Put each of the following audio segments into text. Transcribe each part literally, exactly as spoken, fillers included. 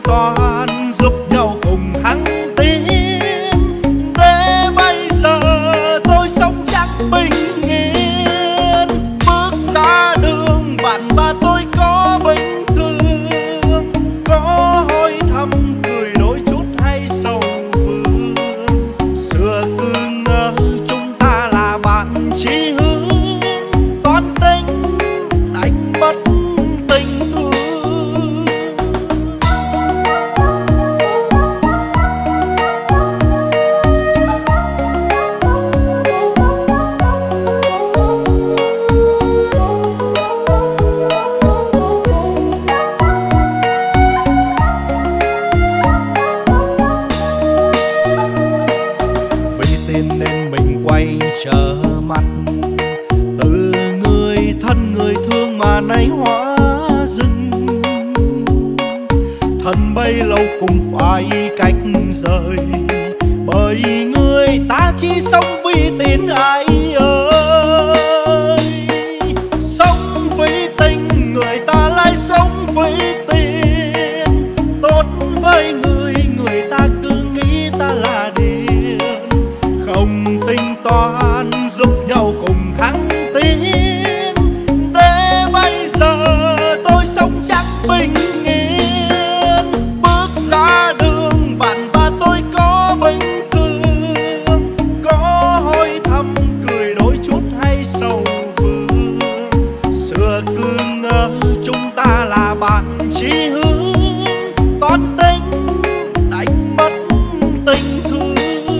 toán giúp nhau cùng thăng tiến. Để bây giờ tôi sống chẳng bình yên, bước ra đường bạn và tôi có bình thường, có hỏi thăm cười đôi chút hay sầu vương. Xưa cứ ngỡ chúng ta là bạn chí hướng, toán tính đánh mất tình thương. Vì tiền nên mình quay trở mặt, từ người thân người thương mà nay hóa dưng. Thân bấy lâu cũng phải cách rời, bởi người ta chỉ sống vì tiền ai ơi. Sống vì tình người ta lại sống vì tiền, tốt với người người ta cứ nghĩ ta là điên, không tính toán giúp nhau cùng thăng tiến. Để bây giờ tôi sống chẳng bình yên, bước ra đường bạn và tôi có bình thường, có hỏi thăm cười đôi chút hay sầu vương. Xưa cứ ngỡ chúng ta là bạn chí hướng, toán tính đánh mất tình thương.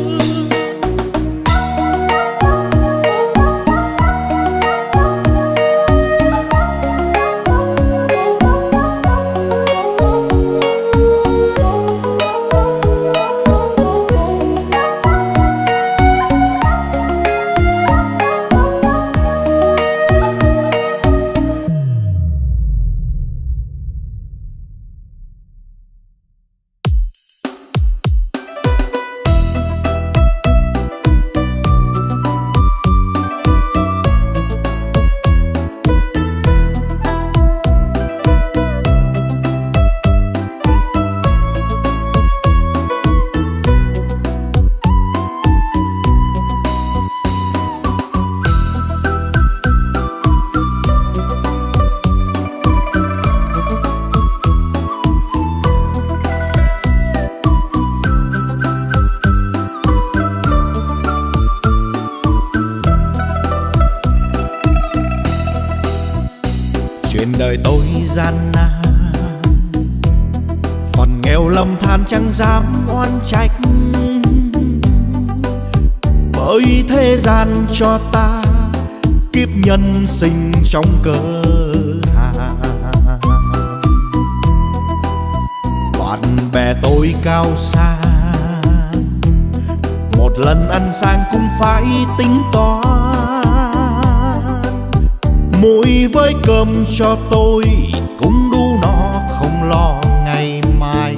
Chuyện đời tôi gian nan, phần nghèo lầm than chẳng dám oan trách, bởi thế gian cho ta kiếp nhân sinh trong cơ hàn. Bạn bè tôi cao xa, một lần ăn sang cũng phải tính toán. Muối với cơm cho tôi cũng đủ no, không lo ngày mai.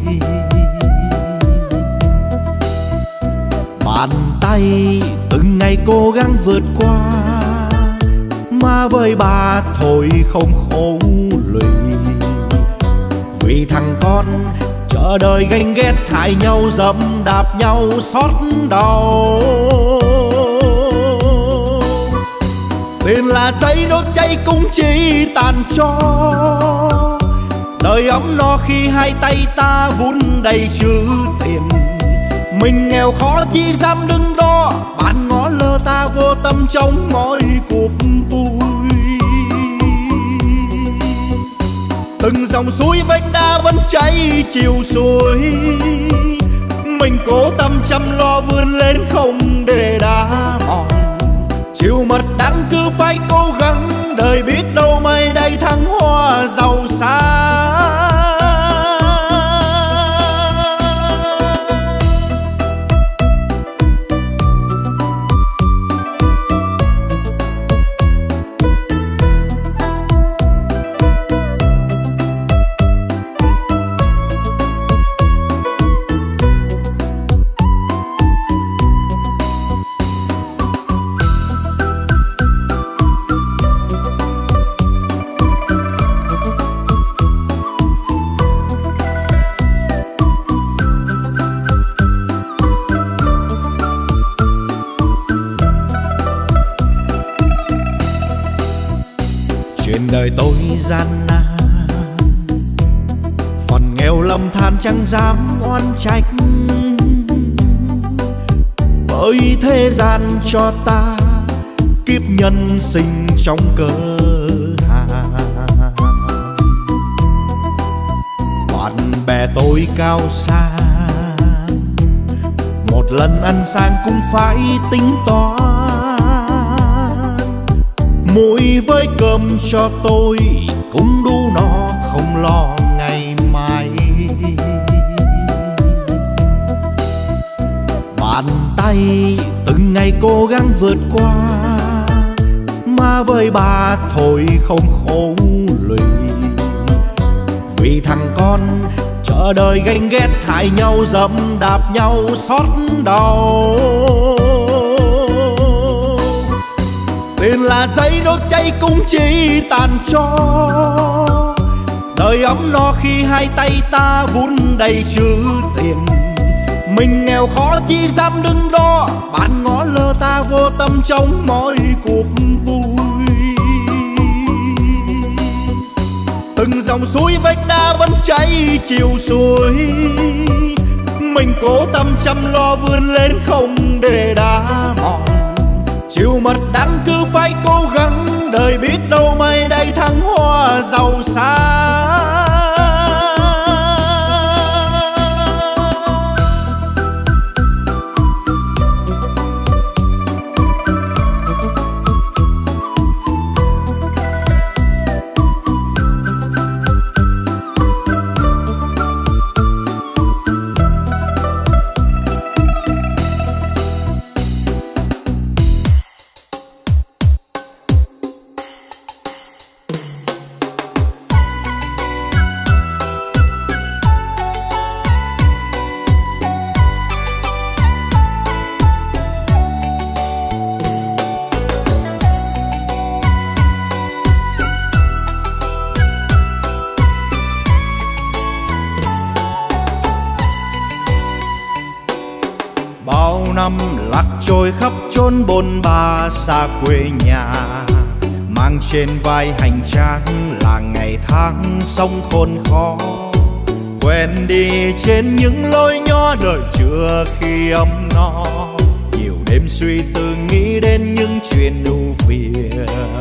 Bàn tay từng ngày cố gắng vượt qua, mà với bà thôi không khổ lụy. Vì thằng con chờ đời ganh ghét hại nhau, dẫm đạp nhau xót đau. Tiền là giấy đốt cháy cũng chỉ tàn cho, đời ấm no khi hai tay ta vun đầy chữ tiền. Mình nghèo khó chỉ dám đứng đó, bạn ngó lơ ta vô tâm trong mọi cuộc vui. Từng dòng suối vách đá vẫn chảy chiều xuôi, mình cố tâm chăm lo vươn lên không để đá mòn. Chịu mất đắng cứ phải cố gắng, đời biết đâu mai đây thăng hoa giàu sang. đời tôi gian nan, phần nghèo lầm than chẳng dám oan trách, bởi thế gian cho ta kiếp nhân sinh trong cơ hàn. Bạn bè tôi cao sang, một lần ăn sang cũng phải tính toán, muối với cơm cho tôi cũng đủ no không lo ngày mai. Bàn tay từng ngày cố gắng vượt qua, mà với bà thôi không khổ lụy, vì thằng con chờ đời ganh ghét hại nhau dẫm đạp nhau xót đau. Tiền là giấy đốt cháy cũng chỉ tàn tro, đời ấm no khi hai tay ta vun đầy chữ tiền. Mình nghèo khó chỉ dám đứng đó, bạn ngó lơ ta vô tâm trong mọi cuộc vui. Từng dòng suối vách đá vẫn chảy chiều suối, mình cố tâm chăm lo vươn lên không để đá mòn. Chịu mất đắng cứ phải cố gắng, đời biết đâu mai đây thăng hoa giàu sang. Năm lạc trôi khắp chốn bôn ba xa quê nhà, mang trên vai hành trang là ngày tháng sống khốn khó. Quen đi trên những lối nhỏ đời chưa khi ấm no, nhiều đêm suy tư nghĩ đến những chuyện ưu phiền.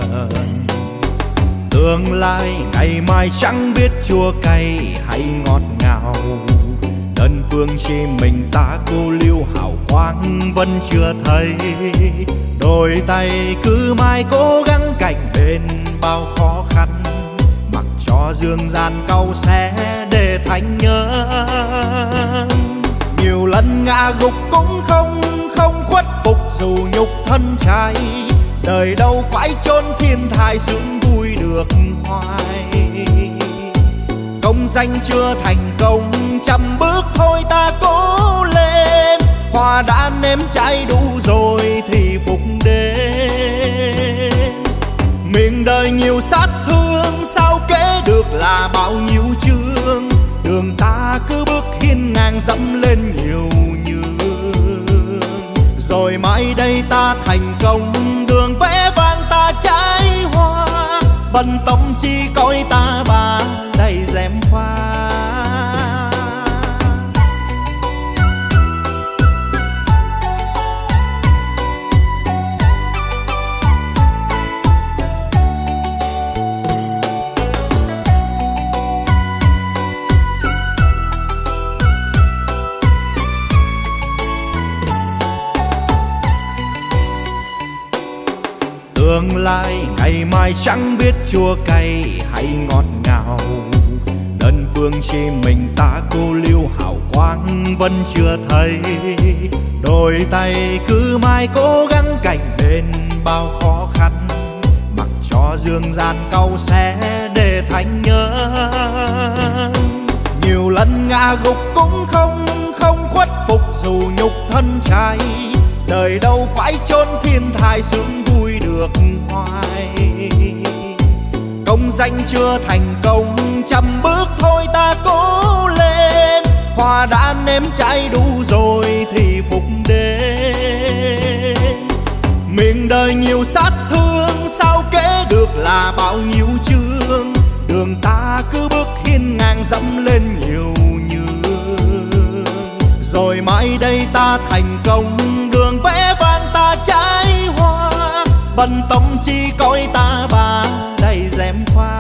Tương lai ngày mai chẳng biết chua cay hay ngọt ngào, đơn phương chỉ mình ta cô liêu hào quang vẫn chưa thấy. Đôi tay cứ mãi cố gắng cạnh bên bao khó khăn, mặc cho dương gian cau xé để thành nhớ. Nhiều lần ngã gục cũng không không khuất phục dù nhục thân trai, đời đâu phải chốn thiên thai sướng vui được hoài. Công danh chưa thành công, trăm bước thôi ta cố lên, hoa đã nếm cháy đủ rồi thì phục đến. Miền đời nhiều sát thương, sao kể được là bao nhiêu chương, đường ta cứ bước hiên ngang dẫm lên nhiều nhường. Rồi mai đây ta thành công, đường vẽ vang ta trái hoa, bần tâm chi coi ta bà đầy dèm pha. Tương lai ngày mai chẳng biết chua cay hay ngọt ngào, đơn phương chỉ mình ta cô liêu hào quang vẫn chưa thấy. Đôi tay cứ mãi cố gắng cạnh bên bao khó khăn, mặc cho dương gian cau xé để thành nhớ. Nhiều lần ngã gục cũng không không khuất phục dù nhục thân trai, đời đâu phải chốn thiên thai sướng vui được hoài. Công danh chưa thành công, trăm bước thôi ta cố lên, hoa đã nếm cháy đủ rồi thì phục đến. Miền đời nhiều sát thương, sao kể được là bao nhiêu chương, dẫm lên nhiều nhường. Rồi mãi đây ta thành công, đường vẽ vang ta trái hoa, bần tâm chi cõi ta bà đầy rèm pha.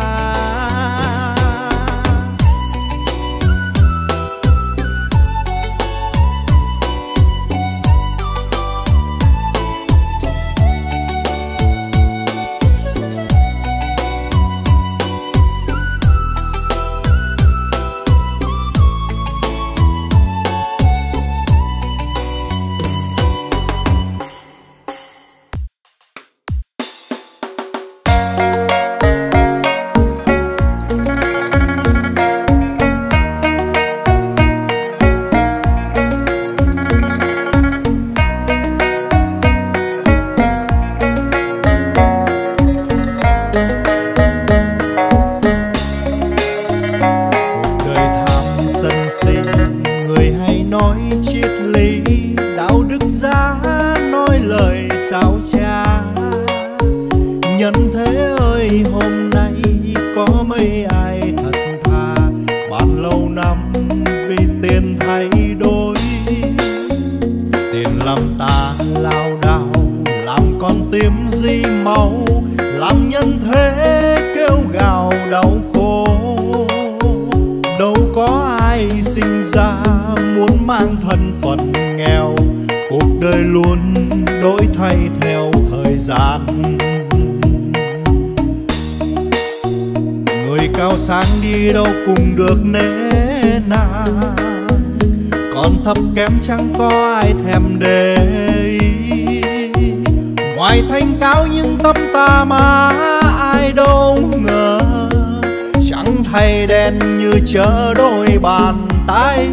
Thấp kém chẳng có ai thèm để ý. Ngoài thanh cao nhưng tâm ta mà ai đâu ngờ, trắng thay đen như chở đôi bàn tay.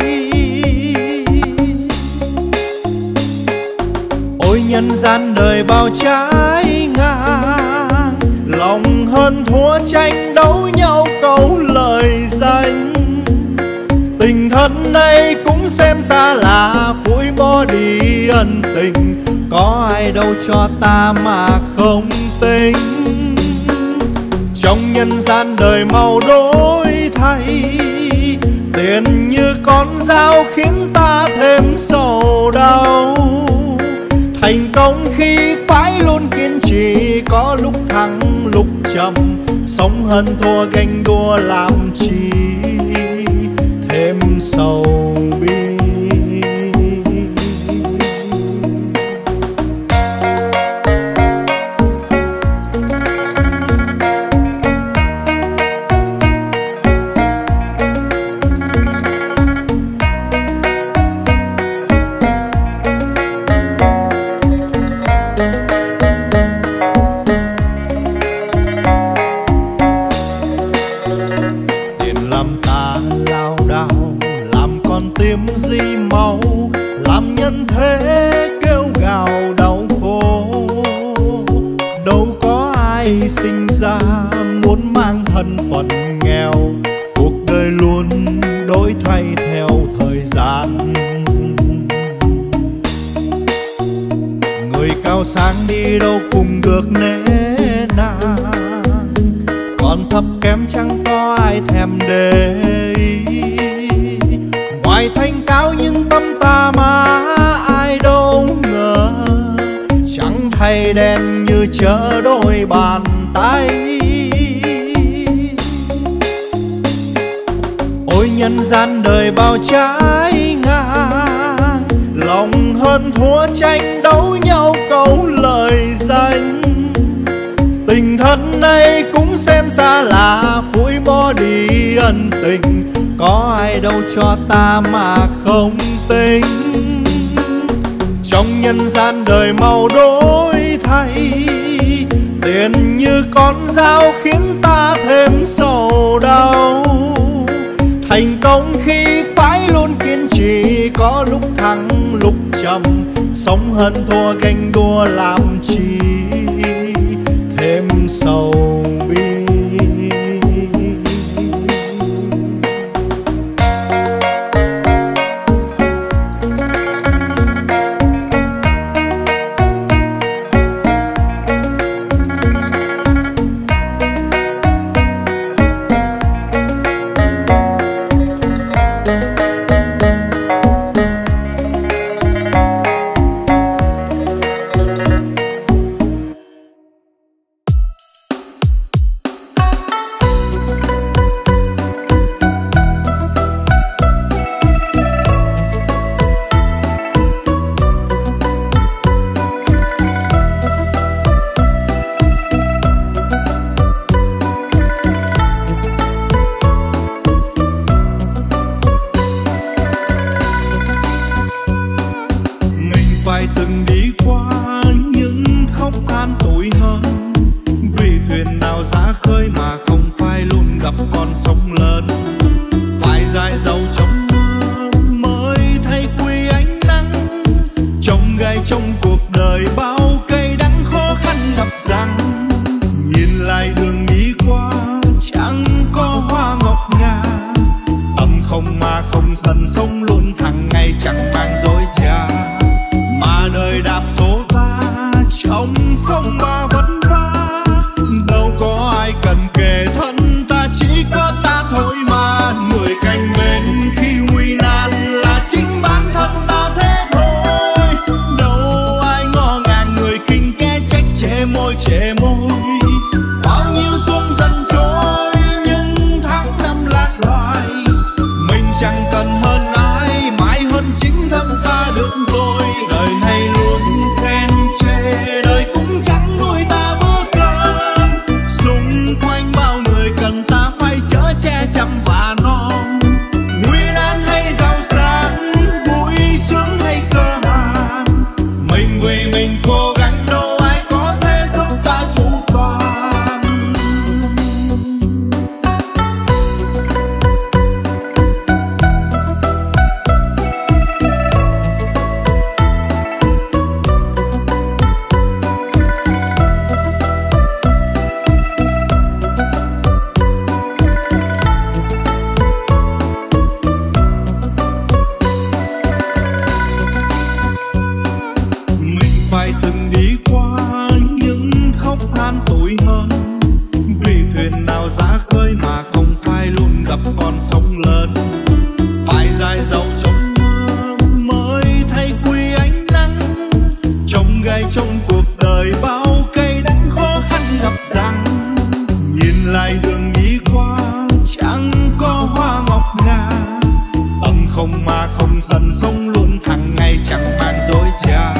Ôi nhân gian đời bao trái ngang, lòng hơn thua tranh đấu nhau câu lời danh. Tình thân này cũng xem xa lạ, phủi bỏ đi ân tình, có ai đâu cho ta mà không tính. Trong nhân gian đời màu đổi thay, tiền như con dao khiến ta thêm sầu đau. Thành công khi phải luôn kiên trì, có lúc thắng lúc trầm, sống hơn thua ganh đua làm chi thêm sầu bi. Chở đôi bàn tay. Ôi nhân gian đời bao trái ngang, lòng hơn thua tranh đấu nhau câu lời danh. Tình thân này cũng xem xa lạ, phủi bỏ đi ân tình, có ai đâu cho ta mà không tính. Trong nhân gian đời màu đổi thay, tiền như con dao khiến ta thêm sầu đau. Thành công khi phải luôn kiên trì, có lúc thắng lúc trầm, sống hơn thua ganh đua làm chi thêm sầu bi. phải từng đi qua những khóc than tủi hờn, vì thuyền nào ra khơi mà không phải luôn gặp con sóng lớn. Phải dài dầu trong mưa mới thấy quý ánh nắng, trong gai trong cuộc đời bao cây đắng khó khăn gặp rằng. Nhìn lại đường đi qua chẳng có hoa ngọc ngà, tâm không mà không sần sống luôn thẳng ngày chẳng mang dối trá. Mà đời đạp số ta trong phong ba vất vả, đâu có ai cần kề thân ta, chỉ có ta thôi mà. Người cạnh bên khi nguy nan là chính bản thân ta thế thôi, đâu ai ngó ngàng người kinh kẽ trách chê môi chê môi. Bao nhiêu xuân dần trôi nhưng tháng năm lạc loài, mình chẳng cần hơn ai, mãi hơn chính thân ta được rồi. Đời hay luôn khen chê, đời cũng chẳng nuôi ta bữa cơm. Xung quanh bao người cần ta phải chở che chăm và non. Nguy nan hay giàu sang, vui sướng hay cơ hàn, mình vì mình cố gắng đâu ai có thể giúp ta chu toàn. Phải từng đi qua những khóc than tủi hờn, vì thuyền nào ra khơi mà không phải luôn gặp con sóng lớn. Phải dài dầu trong mưa mới thấy quý ánh nắng, trong gai trong cuộc đời bao cây đắng khó khăn gặp rằng. Nhìn lại đường đi qua chẳng có hoa ngọc ngà, tâm không mà không sần sống luôn thẳng ngày chẳng mang dối trá.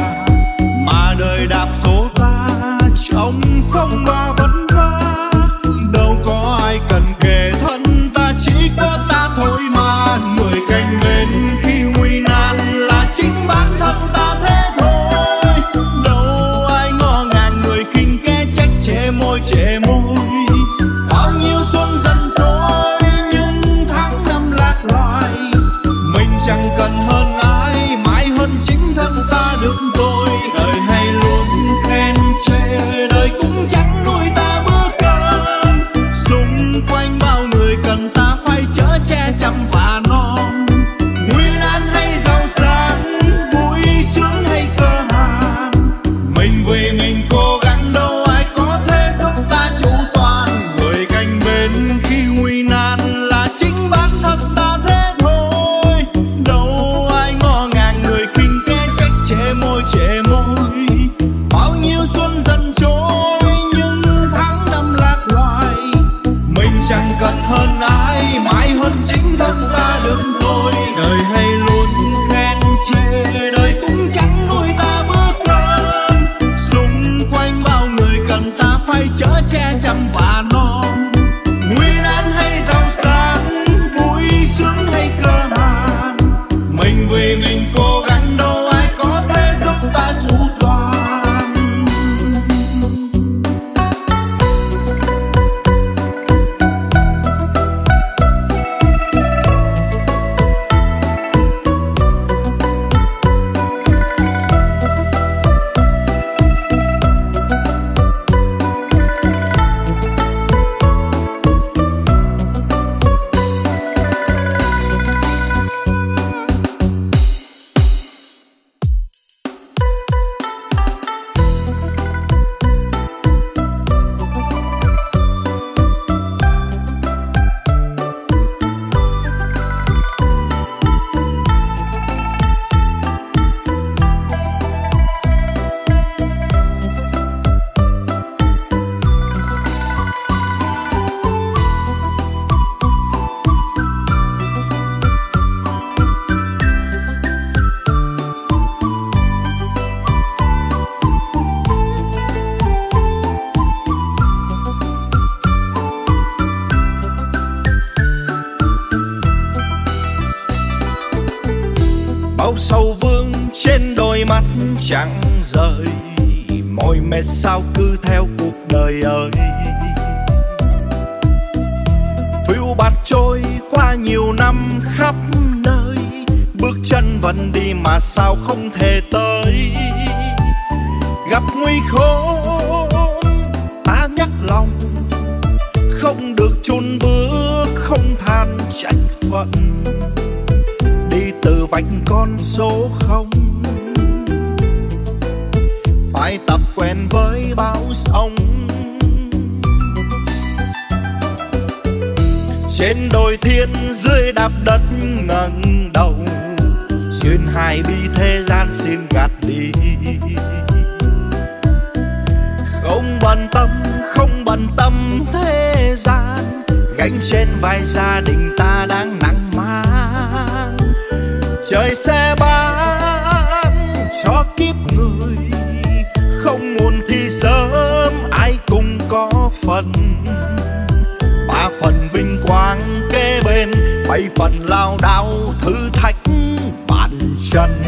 Mà đời đạp số ta trong phong ba vất vả, đâu có ai cần kề thân ta, chỉ có ta thôi mà. Người cạnh bên khi nguy nan là chính bản thân ta thế thôi, đâu ai ngó ngàng người kinh kẽ trách chê môi chê môi. Bao nhiêu xuân dần trôi nhưng tháng năm lạc loài, mình chẳng cần hơn ai, mãi hơn chính thân ta được rồi. Đời hay luôn khen chê, đời cũng chẳng nuôi ta bữa cơm. Xung quanh bao người cần ta phải chở che chăm và non. Nguy nan hay giàu sang, vui sướng hay cơ hàn, mình vì mình cố gắng đâu ai có thể giúp ta chu toàn. Người cạnh bên khi nguy nan là chính bản thân ta thế thôi, đâu ai ngó ngàng người khinh kẽ trách chê môi chê môi. Bao nhiêu xuân dần trôi nhưng tháng năm lạc loài, mình chẳng cần hơn ai, mãi hơn chính thân ta được rồi. Đời hay luôn khen chê, đời cũng chẳng nuôi ta bữa cơm. Xung quanh bao người cần ta phải chở che chăm và non. Nguy nan hay giàu sang, vui sướng hay cơ hàn, mình vì mình cố gắng đâu ai có thể giúp ta chu toàn. bao sầu vương trên đôi mắt chẳng rời, mỏi mệt sao cứ theo cuộc đời ơi. Phiêu bạt trôi qua nhiều năm khắp nơi, bước chân vẫn đi mà sao không thể tới. Gặp nguy khốn ta nhắc lòng, không được chùn bước không than trách phận, đi từ vạch con số không. Phải tập quen với bão sóng, trên đồi thiên dưới đạp đất ngẩng đầu, xuyên hai bi thế gian xin gạt đi. Không bận tâm, không bận tâm thế gian, gánh trên vai gia đình ta đang nặng mang. Trời sẽ ban cho kiếp người, không muộn thì sớm ai cũng có phần. Ba phần vinh quang kế bên, bảy phần lao đao thử thách bàn chân.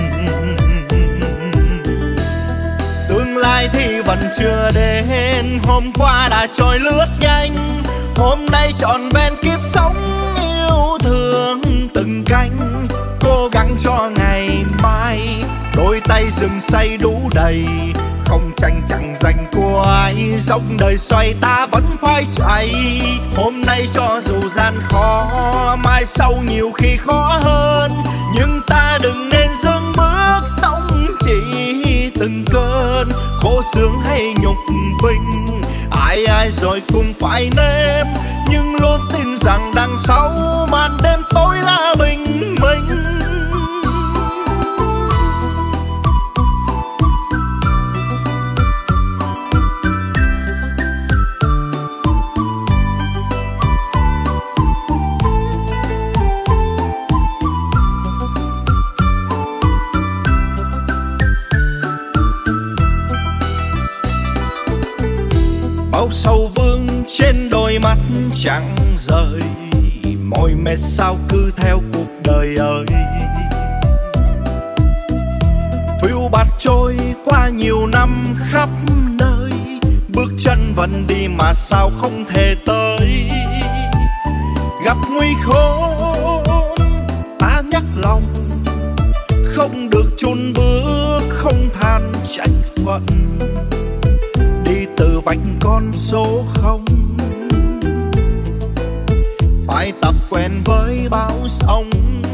Tương lai thì vẫn chưa đến, hôm qua đã trôi lướt nhanh, hôm nay trọn vẹn kiếp sống yêu thương từng cánh. Cố gắng cho ngày mai, đôi tay rừng say đủ đầy, không tranh chẳng giành của ai, dòng đời xoay ta vẫn phải chạy. Hôm nay cho dù gian khó, mai sau nhiều khi khó hơn, nhưng ta đừng nên dừng bước sống chỉ từng cơn khổ sướng hay nhục vinh. Ai ai rồi cũng phải nếm, nhưng luôn tin rằng đằng sau màn đêm tối là bình minh. Bao sầu vương trên đôi mắt chẳng rời, mỏi mệt sao cứ theo cuộc đời ơi. Phiêu bạt trôi qua nhiều năm khắp nơi, bước chân vẫn đi mà sao không thể tới. Gặp nguy khốn ta nhắc lòng, không được chùn bước không than trách phận, đi từ vạch con số không. Phải tập quen với bão sóng,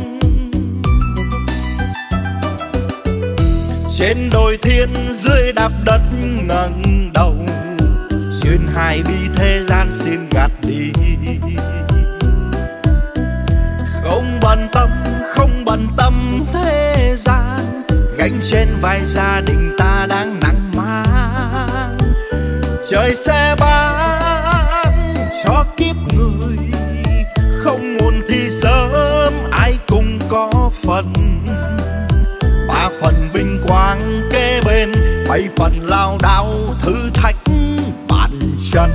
trên đồi thiên dưới đạp đất ngẩng đầu, xuyên hai bi thế gian xin gạt đi. Không bận tâm, không bận tâm thế gian, gánh trên vai gia đình ta đang nặng mang. Trời sẽ ban cho kiếp người, không muộn thì sớm ai cũng có phần. Ba phần vinh quang kế bên, bảy phần lao đao thử thách bàn chân.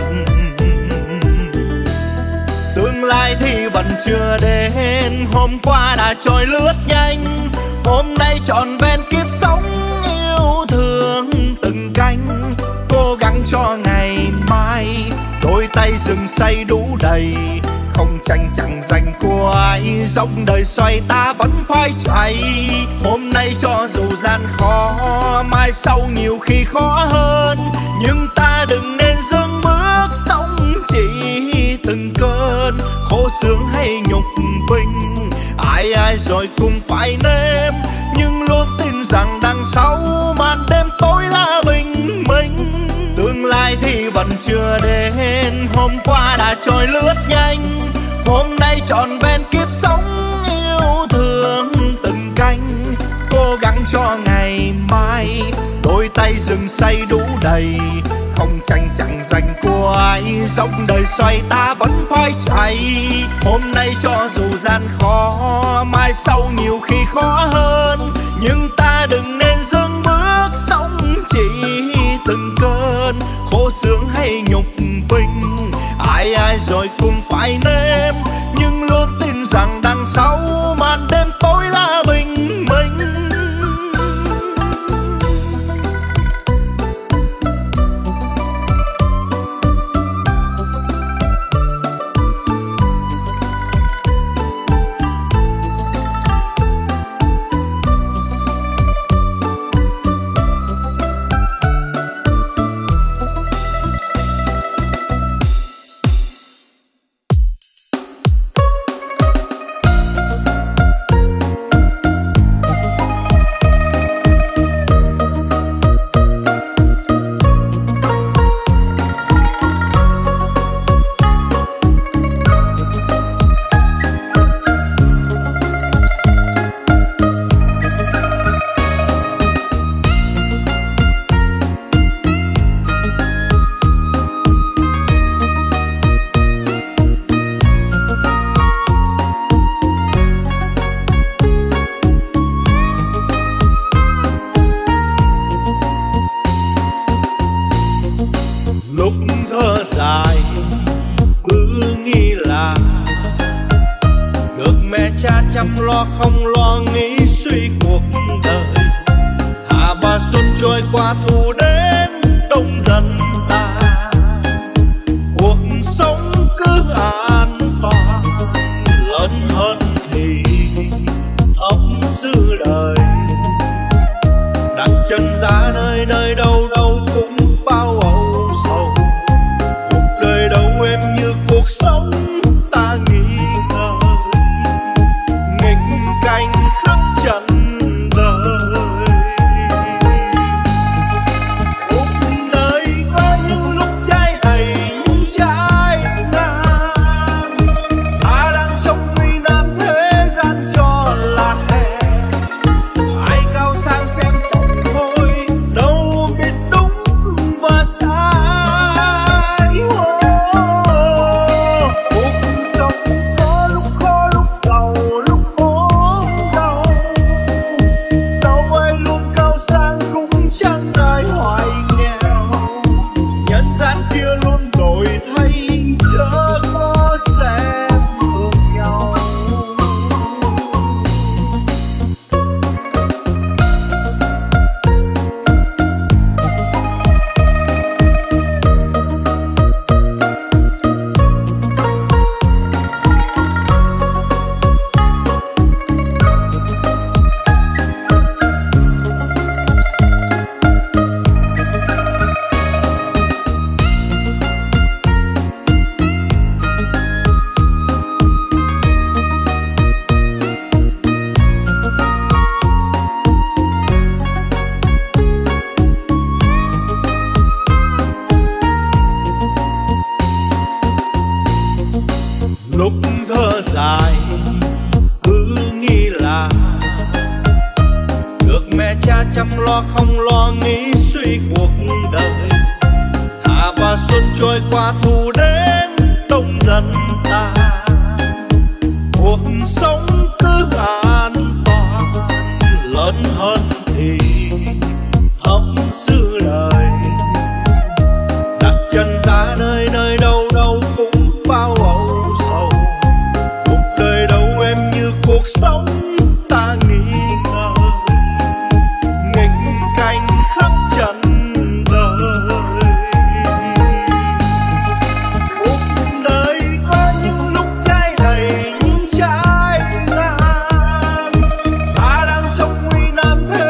Tương lai thì vẫn chưa đến, hôm qua đã trôi lướt nhanh, hôm nay trọn vẹn kiếp sống yêu thương từng cánh. Cố gắng cho ngày mai, đôi tay rừng say đủ đầy, không tranh chẳng giành của ai, dòng đời xoay ta vẫn phải chạy. Hôm nay cho dù gian khó, mai sau nhiều khi khó hơn, nhưng ta đừng nên dừng bước sống chỉ từng cơn khổ sướng hay nhục vinh. Ai ai rồi cũng phải nếm, nhưng luôn tin rằng đằng sau màn đêm tối là bình minh. Tương lai thì vẫn chưa đến, hôm qua đã trôi lướt nhanh, hôm nay trọn vẹn kiếp sống yêu thương từng cánh. Cố gắng cho ngày mai, đôi tay rừng say đủ đầy, không tranh chẳng giành của ai, dòng đời xoay ta vẫn phải chạy. Hôm nay cho dù gian khó, mai sau nhiều khi khó hơn, nhưng ta đừng nên dừng bước sống chỉ từng cơn khổ sướng hay nhục vinh. Ai ai rồi cũng phải nếm, nhưng luôn tin rằng đằng sau màn đêm tối là bình minh. chăm lo không lo nghĩ suy cuộc đời. Hạ và xuân trôi qua thu đến đông dần tàn. Cuộc sống cứ an toàn, lớn hơn thì thấp xứ đời. Đặt chân ra nơi nơi đâu đâu cũng bao âu sầu. Cuộc đời đâu em như cuộc sống ta nghĩ ngợi, nghịch cảnh khắp trần đời. Cuộc đời có những lúc trái đầy những trái ngang, ta đang trong nguy nan thế gian cho là hè. Ai cao sang xem tổng thôi, đâu biết đúng và sai. Cuộc sống có lúc khó lúc giàu lúc ốm đau, đâu ai luôn cao sang cũng chẳng ai hoài nghèo. Nhân gian kia luôn đổi thay, chớ có xem thường nhau. Lúc thơ dài cứ nghĩ là được mẹ cha chăm lo không lo nghĩ suy cuộc đời. Hạ và xuân trôi qua thu đến đông dần tàn. Cuộc sống cứ an toàn, lớn hơn thì thấp xứ đời. Đặt chân ra nơi nơi đâu đâu cũng bao âu sầu. Cuộc đời đâu em như cuộc sống ta nghĩ ngợi, nghịch cảnh khắp trần đời. Cuộc đời có những lúc trái đầy những trái ngang, ta đang trong nguy nan thế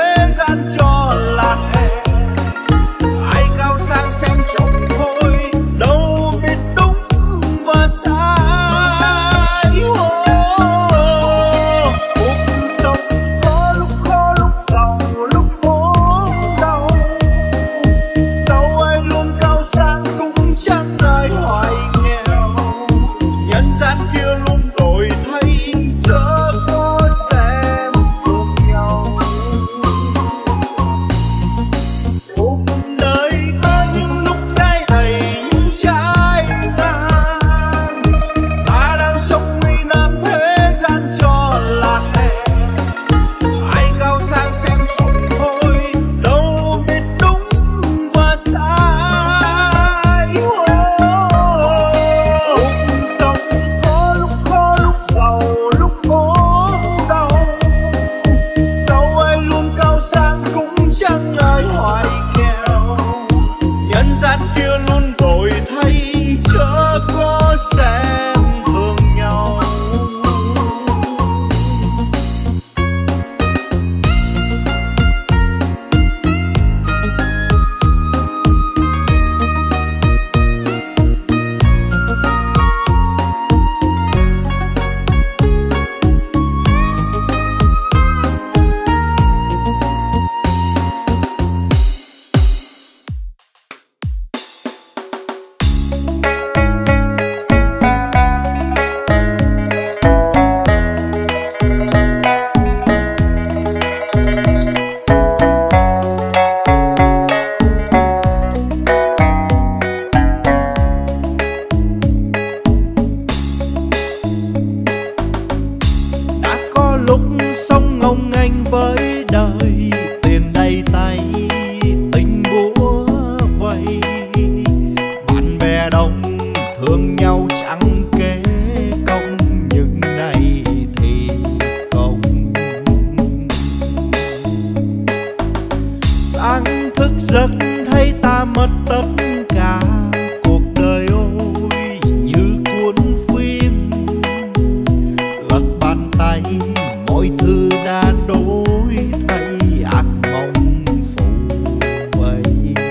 giấc thấy ta mất tất cả, cuộc đời ôi như cuốn phim, lật bàn tay mọi thứ đã đổi thay, ác mộng phủ vây.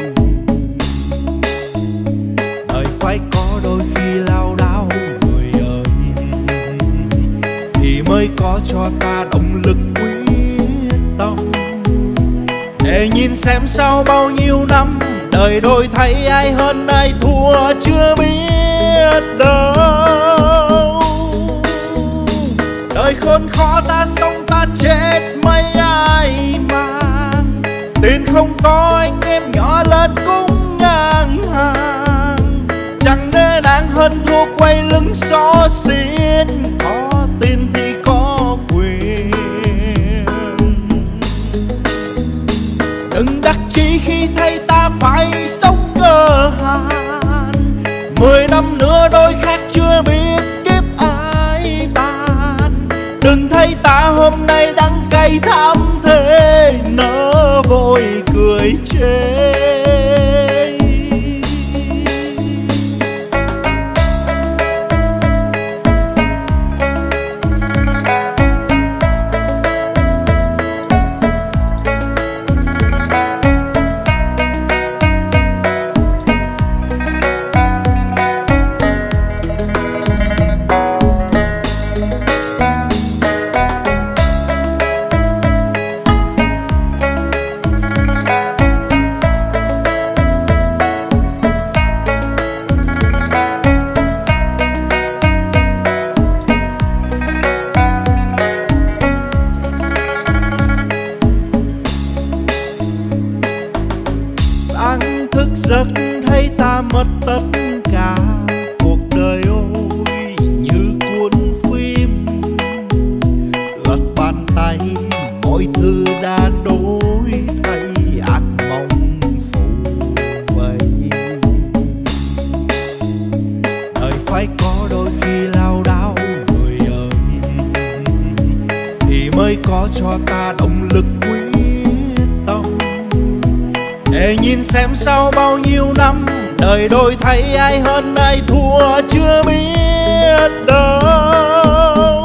Đời phải có đôi khi lao đao người ơi, thì mới có cho ta động lực quyết tâm, để nhìn xem sau bao nhiêu năm đời đổi thay, ai hơn ai thua chưa biết đâu. Đời khốn khó ta sống ta chết mấy ai mang, tiền không có anh em nhỏ lớn cũng ngang hàng, chẳng nên đáng hơn thua quay lưng xó xin, có tiền thì có quyền. Đừng đắc chí khi thấy ta phải sống cơ hàn, mười năm nữa đôi khác chưa biết kiếp ai tàn. Đừng thấy ta hôm nay đắng cay thắm thế, nỡ vội cười chê. Giấc thấy ta mất tất cả, cuộc đời ôi như cuốn phim, lật bàn tay mọi thứ đã đổi thay, ác mộng phủ vây. Đời phải có đôi khi lao đao người ơi, thì mới có cho ta động lực quyết tâm, để nhìn xem sau bao nhiêu năm đời đổi thay, ai hơn ai thua chưa biết đâu.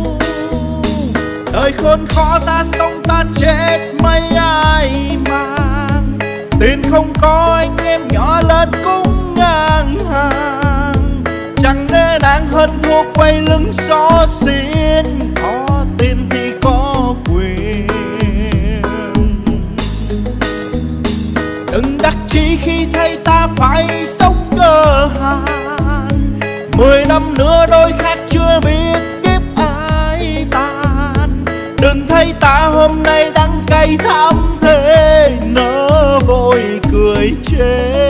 Đời khốn khó ta sống ta chết mấy ai mang, tiền không có anh em nhỏ lớn cũng ngang hàng, chẳng nên đáng hơn thua quay lưng xó xin, có tiền thì có quyền. Đừng đắc chí khi thấy ta phải sống cơ hàn, mười năm nữa đôi khác chưa biết kiếp ai tàn. Đừng thấy ta hôm nay đắng cay thắm thế, nỡ vội cười chê.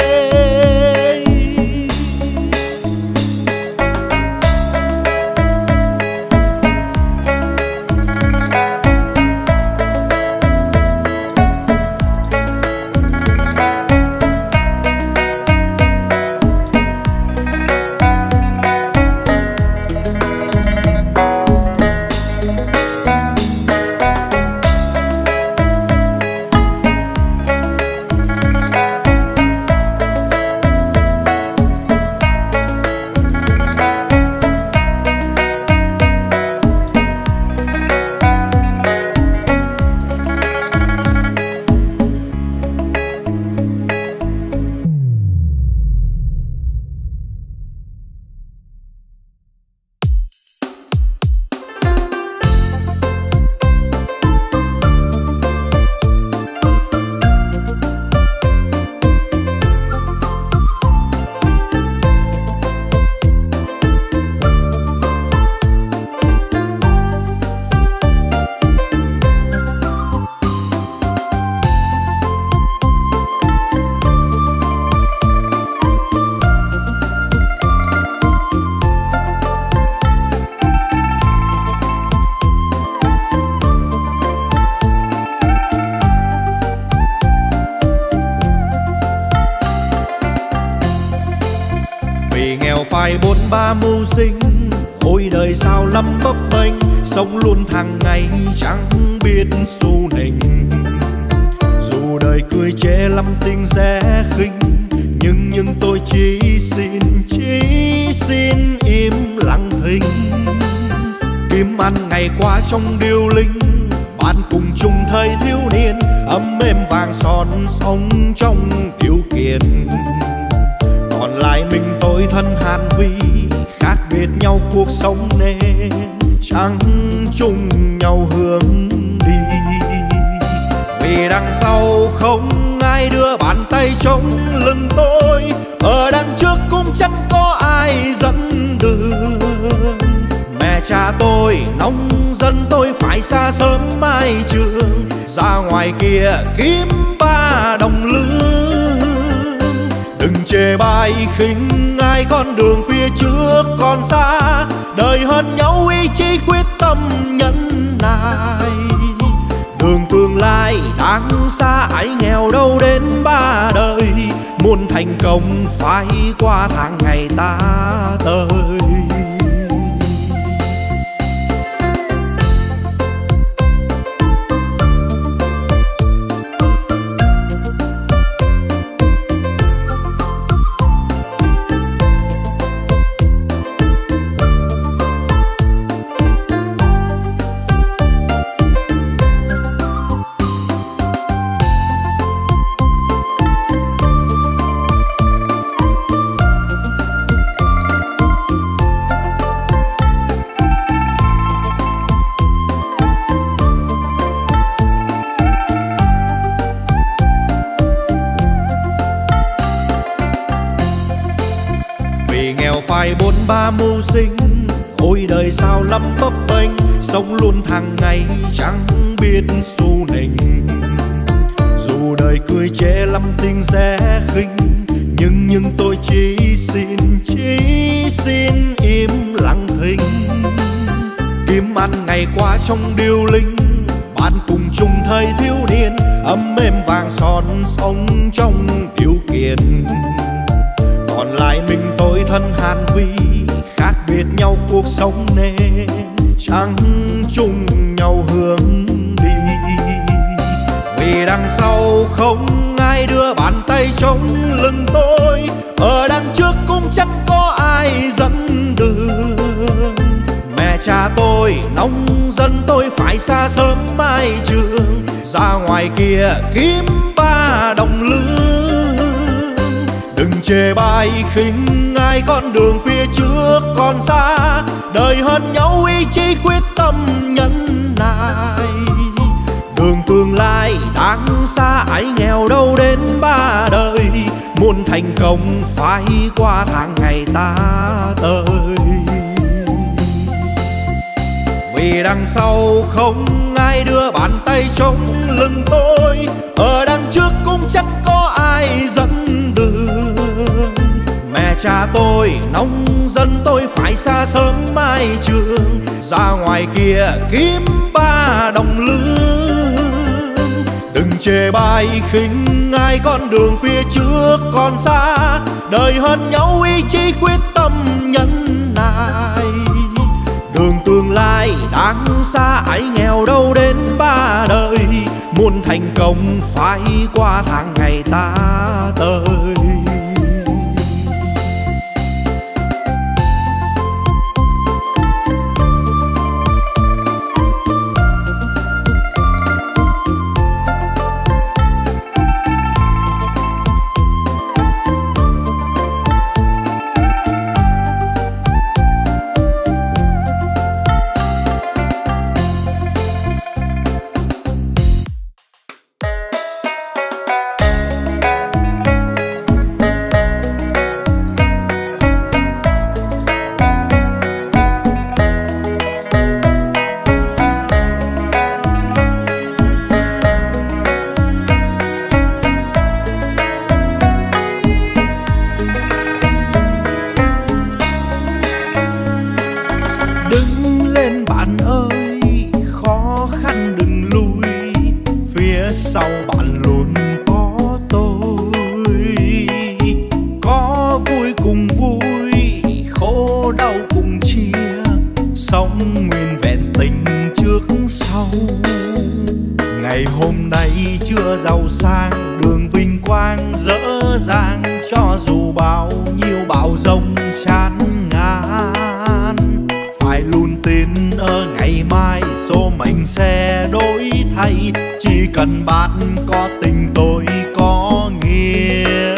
phải bốn ba mưu sinh, ôi đời sao lắm bấp bênh, sống luôn hàng ngày chẳng biết xu nịnh. Dù đời cười chê lắm tình rẻ khinh, nhưng nhưng tôi chỉ xin chỉ xin im lặng thinh. Kiếm ăn ngày qua trong điêu linh, bạn cùng chung thời thiếu niên, ấm êm vàng son sống trong điều kiện. Còn lại mình tôi thân hàn vi, khác biệt nhau cuộc sống nên chẳng chung nhau hướng đi. Vì đằng sau không ai đưa bàn tay chống lưng tôi, ở đằng trước cũng chẳng có ai dẫn đường. Mẹ cha tôi nông dân tôi phải xa sớm mai trường, ra ngoài kia kiếm ba đồng lương. Đừng chê bai khinh ai, con đường phía trước còn xa, đời hơn nhau ý chí quyết tâm nhẫn nại. Đường tương lai đang xa, ai nghèo đâu đến ba đời, muốn thành công phải qua tháng ngày ta tới. Phải bốn ba mưu sinh, ôi đời sao lắm bấp bênh, sống luôn hàng ngày chẳng biết xu nịnh. Dù đời cười chê lắm tình rẻ khinh, nhưng nhưng tôi chỉ xin chỉ xin im lặng thinh. Kiếm ăn ngày qua trong điêu linh, bạn cùng chung thời thiếu niên, ấm êm vàng son sống trong điều kiện. Còn lại mình tôi thân hàn vi, khác biệt nhau cuộc sống nên chẳng chung nhau hướng đi. Vì đằng sau không ai đưa bàn tay chống lưng tôi, ở đằng trước cũng chẳng có ai dẫn đường. Mẹ cha tôi nông dân tôi phải xa sớm mai trường, ra ngoài kia kiếm ba đồng lương. Đừng chê bai khinh ai, con đường phía trước còn xa, đời hơn nhau ý chí quyết tâm nhẫn nại. Đường tương lai đang xa, ai nghèo đâu đến ba đời, muốn thành công phải qua tháng ngày ta tới. Vì đằng sau không ai đưa bàn tay chống lưng tôi, ở đằng trước cũng chẳng có ai dẫn đường. Mẹ cha tôi nông dân tôi phải xa sớm mai trường, ra ngoài kia kiếm ba đồng lương. Đừng chê bai khinh ai, con đường phía trước còn xa, đời hơn nhau ý chí quyết tâm nhẫn nại. Đường tương lai đang xa, ai nghèo đâu đến ba đời, muốn thành công phải qua tháng ngày ta tới. quang dở dàng, cho dù bao nhiêu bão giông chán ngàn. Phải luôn tin ở ngày mai số mệnh sẽ đổi thay, chỉ cần bạn có tình tôi có nghĩa.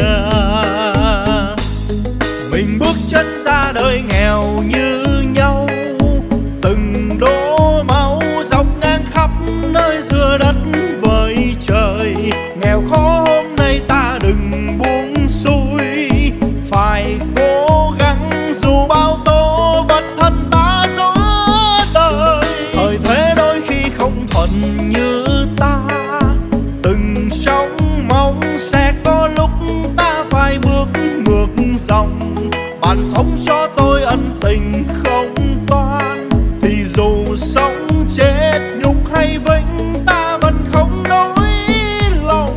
Mình bước chân ra đời nghèo như nhau, từng đổ máu dọc ngang khắp nơi giữa đất với trời. Nghèo khó hôm nay ta đừng buông xuôi, phải cố gắng dù bao tố vật thân ta giữa đời. Thời thế đôi khi không thuận như ta, từng sóng mong sẽ có lúc ta phải bước ngược dòng. Bạn sống cho tôi ân tình không toan, thì dù sống chết nhục hay vĩnh ta vẫn không nối lòng.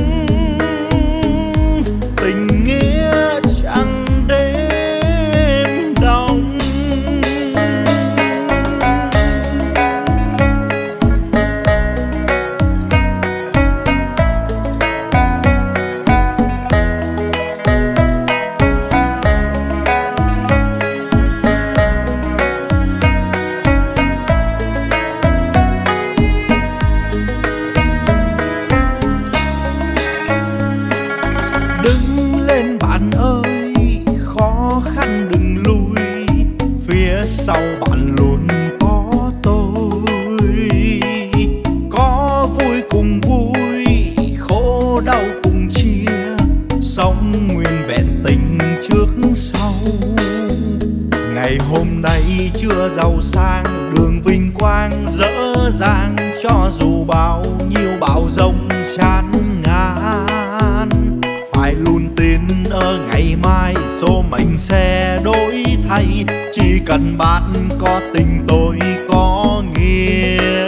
Tình nghĩa chẳng đêm đông. Đứng lên bạn ơi, khó khăn đừng lùi, phía sau bạn luôn có tôi. Có vui cùng vui, khổ đau cùng chia, sống nguyên vẹn tình trước sau. Ngày hôm nay chưa giàu sang, đường vinh quang dở dàng, cho dù bao nhiêu bão giông chán ngàn. Phải luôn tin ở ngày mai số mệnh sẽ đổi thay, chỉ cần bạn có tình tôi có nghĩa.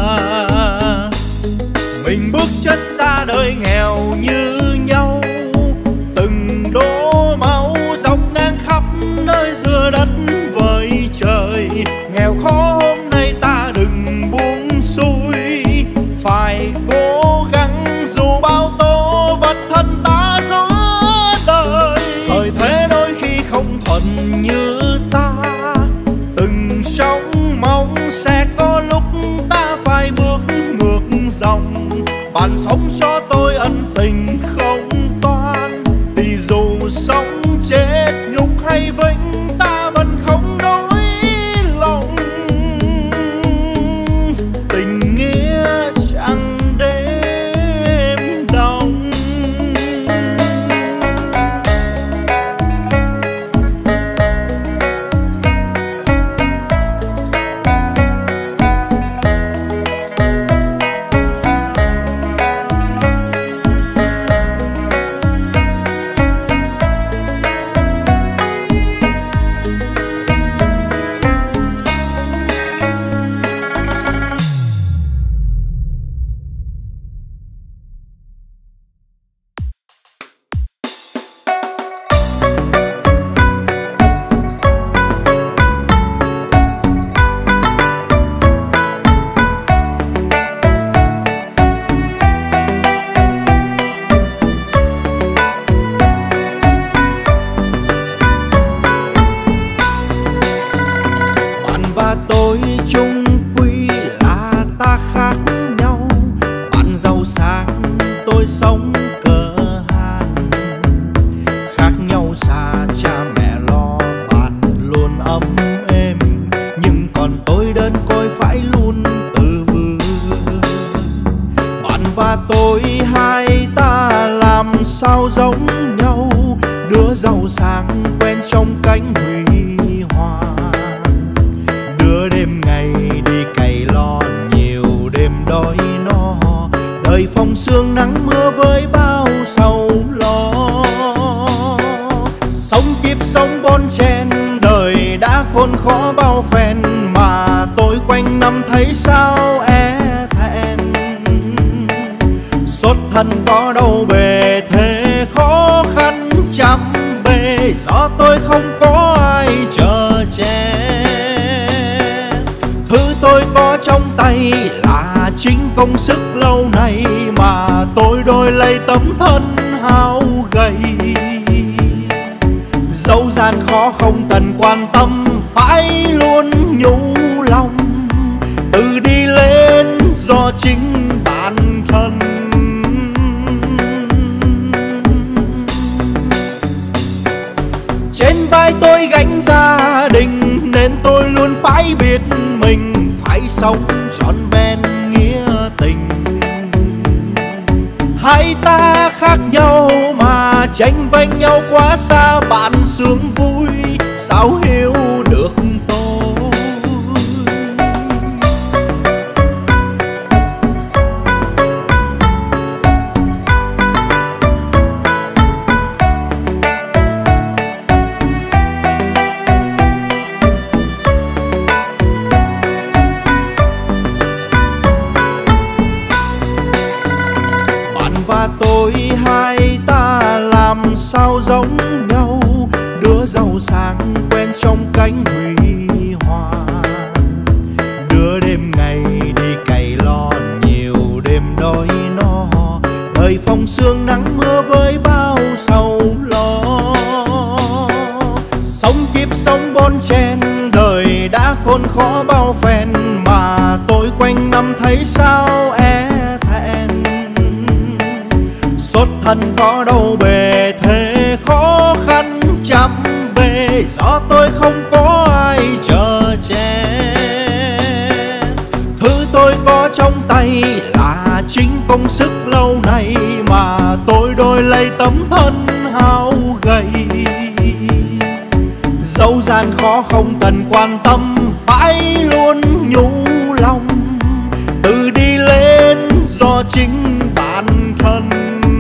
Mình bước chân ra đời nghèo như nhau, từng đổ máu dọc ngang khắp nơi giữa đất với trời. Nghèo khó hôm nay ta đừng buông xuôi, phải cố gắng dù bao tố vật thân ta giữa đời. Thời thế đôi khi không thuận như ta, từng sóng mong sẽ có lúc ta phải bước ngược dòng. Bạn sống cho tôi ân tình không toan, thì dù sống chết nhục hay vĩnh ta vẫn không nối lòng. Tình nghĩa chẳng đêm đông. Và tôi chung quy là ta khác nhau, bạn giàu sang tôi sống cờ hàng. Khác nhau xa cha mẹ lo bạn luôn ấm êm, nhưng còn tôi đơn côi phải luôn tự vương. Bạn và tôi hai ta làm sao giống nhau, đứa giàu sang quen trong cánh huy hoàng. Đứa đêm ngày đi cày lo, nhiều đêm đói no, đời phong sương nắng mưa với bao sầu lo. Sống kiếp sống bon chen, đời đã khốn khó bao phen, mà tôi quanh năm thấy sao e thẹn. Xuất thân có đâu bề thế khó khăn trăm bề, do tôi không có ai chở che. Thứ tôi có trong tay là chính công sức lâu nay, mà tôi đôi lấy tấm thân hao gầy. Dẫu gian khó không cần quan tâm, phải luôn nhủ lòng, tự đi lên do chính bản thân. Trên vai tôi gánh gia đình nên tôi luôn phải biết mình phải sống trọn vẹn nghĩa tình. Hai ta khác nhau mà tranh vênh nhau quá xa, bạn sướng vui sao hiểu được tôi. Bạn và tôi hai ta làm sao giống nhau, đứa giàu sang quen trong cánh huy hoàng, đứa đêm ngày đi cày lo nhiều đêm đói no, đời phong sương nắng mưa với bao sầu lo. Sống kiếp sống bon chen đời đã khốn khó bao phen, mà tôi quanh năm thấy sao e thẹn. Xuất thân có đâu bề thế khó khăn trăm bề, do tôi không có ai chở che. Thứ tôi có trong tay là chính công sức lâu nay, mà tôi đổi lấy tấm thân hao gầy. Dẫu gian khó không cần quan tâm, phải luôn nhủ lòng, tự đi lên do chính bản thân.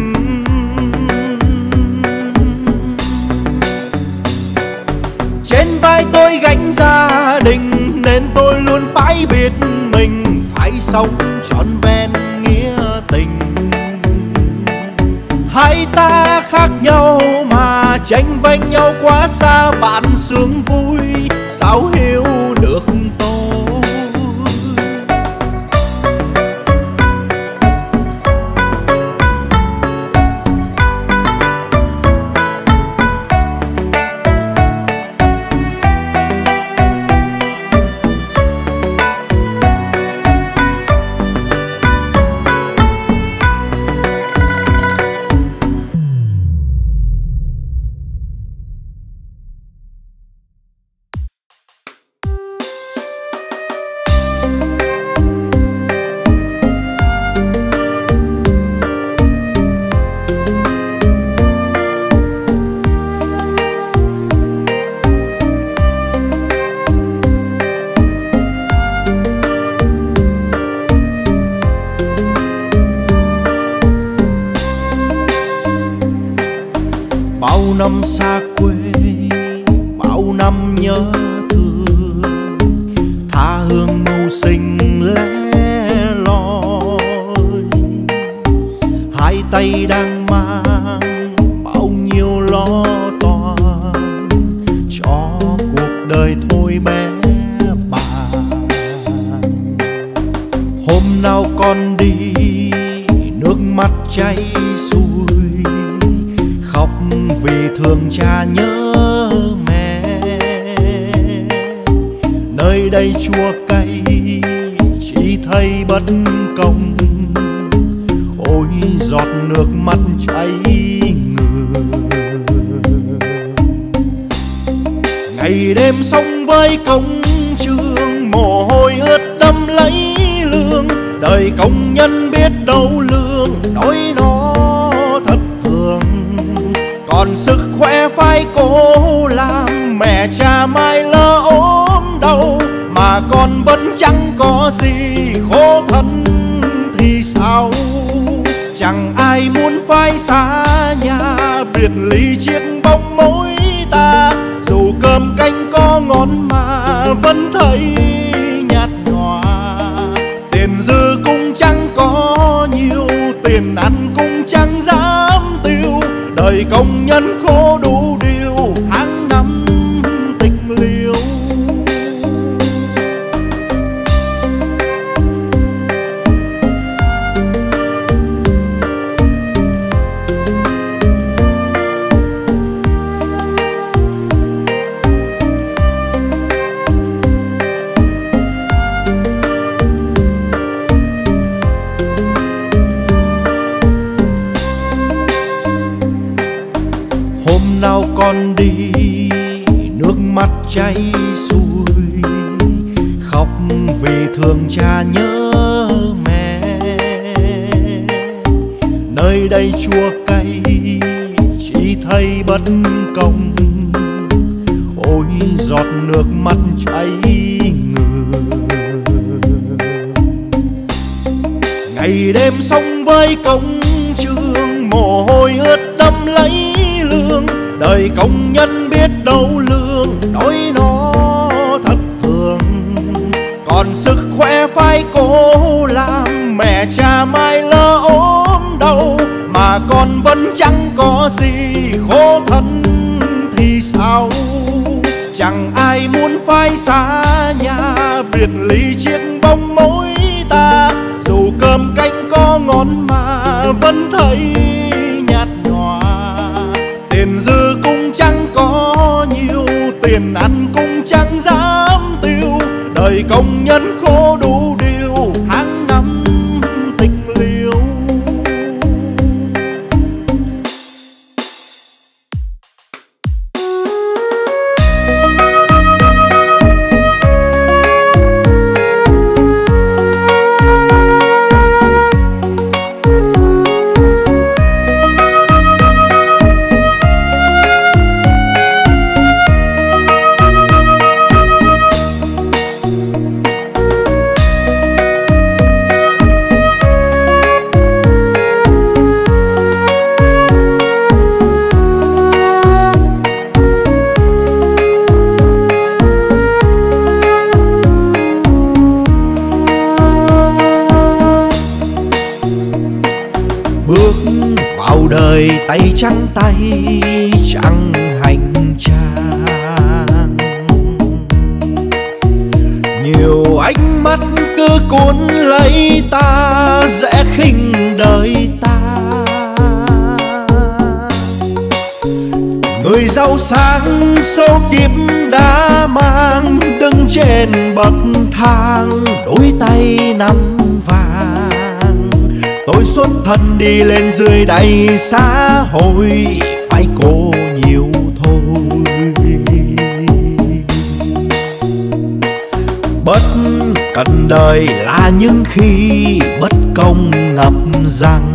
Trên vai tôi gánh gia đình nên tôi luôn phải biết mình phải sống trọn vẹn nghĩa tình. Hai ta khác nhau mà tranh vênh nhau quá xa, bạn sướng vui sao hiểu được tôi. Bao năm xa quê, bao năm nhớ thương, tha hương mưu sinh lẻ loi. Hai tay đang mang bao nhiêu lo toan, cho cuộc đời thôi bé bàng. Hôm nào con đi nước mắt chảy xuôi, khóc vì thương cha nhớ mẹ. Nơi đây chua cay chỉ thấy bất công, ôi giọt nước mắt chảy ngược. Ngày đêm sống với công trường, mồ hôi ướt đẫm lấy lương, đời công nhân biết đâu lương nỗi nó thật thường. Còn sức khỏe phải cố làm, mẹ cha mai lỡ ốm đau, mà con vẫn chẳng có gì khổ thân thì sao. Chẳng ai muốn phải xa nhà, biệt ly chiếc bóng mối ta. Dù cơm canh có ngon mà vẫn thấy nhạt nhòa, tiền dư cũng chẳng có nhiều, tiền ăn cũng chẳng dám tiêu. Đời công nhân khổ đủ điều, tháng năm tịch liêu. con đi, nước mắt chảy xuôi, khóc vì thương cha nhớ mẹ. Nơi đây chua cay chỉ thấy bất công, ôi giọt nước mắt chảy ngừ. Ngày đêm sống với công trường, mồ hôi ướt đẫm lấy lương, đời công nhân biết đâu lương đói nó thật thường. Còn sức khỏe phải cố làm, mẹ cha mai lỡ ốm đau, mà con vẫn chẳng có gì, khổ thân thì sao. Chẳng ai muốn phai xa nhà, biệt ly chiếc bóng mối ta. Dù cơm canh có ngon mà vẫn thấy nhạt nhòa, tiền dư cũng chẳng có nhiều, tiền ăn cũng chẳng dám tiêu. Đời công nhân khổ đủ điều, tháng năm tình liêu. Đời tay trắng tay chẳng hành trang, nhiều ánh mắt cứ cuốn lấy ta, dễ khinh đời ta. Người giàu sang số kiếp đã mang, đứng trên bậc thang đôi tay nắm vàng. Tôi xuất thân đi lên dưới đây xã hội, phải cố nhiều thôi. Bất cần đời là những khi bất công ngập rằng,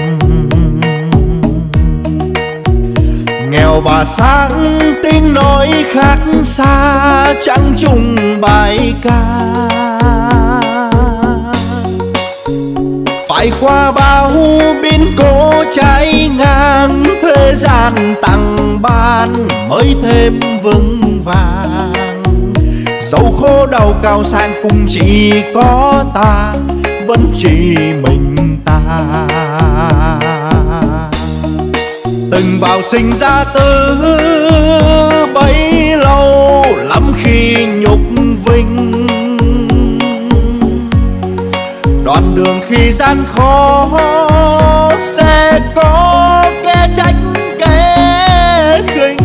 nghèo và sáng tiếng nói khác xa, chẳng chung bài ca. Phải qua bao biến cố trái ngang, thế gian tặng ban mới thêm vững vàng. Dẫu khổ đau cao sang cũng chỉ có ta, vẫn chỉ mình ta. Từng vào sinh ra từ bấy lâu, lắm khi nhục vinh. Đoạn đường khi gian khó sẽ có kẻ trách kẻ khinh.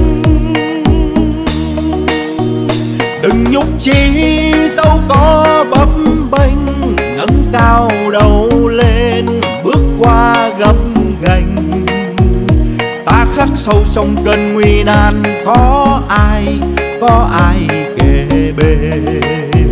Đừng nhúc chí dẫu có bấp bênh, ngẩng cao đầu lên bước qua gập ghềnh. Ta khắc sâu trong cơn nguy nan, có ai có ai kề bên.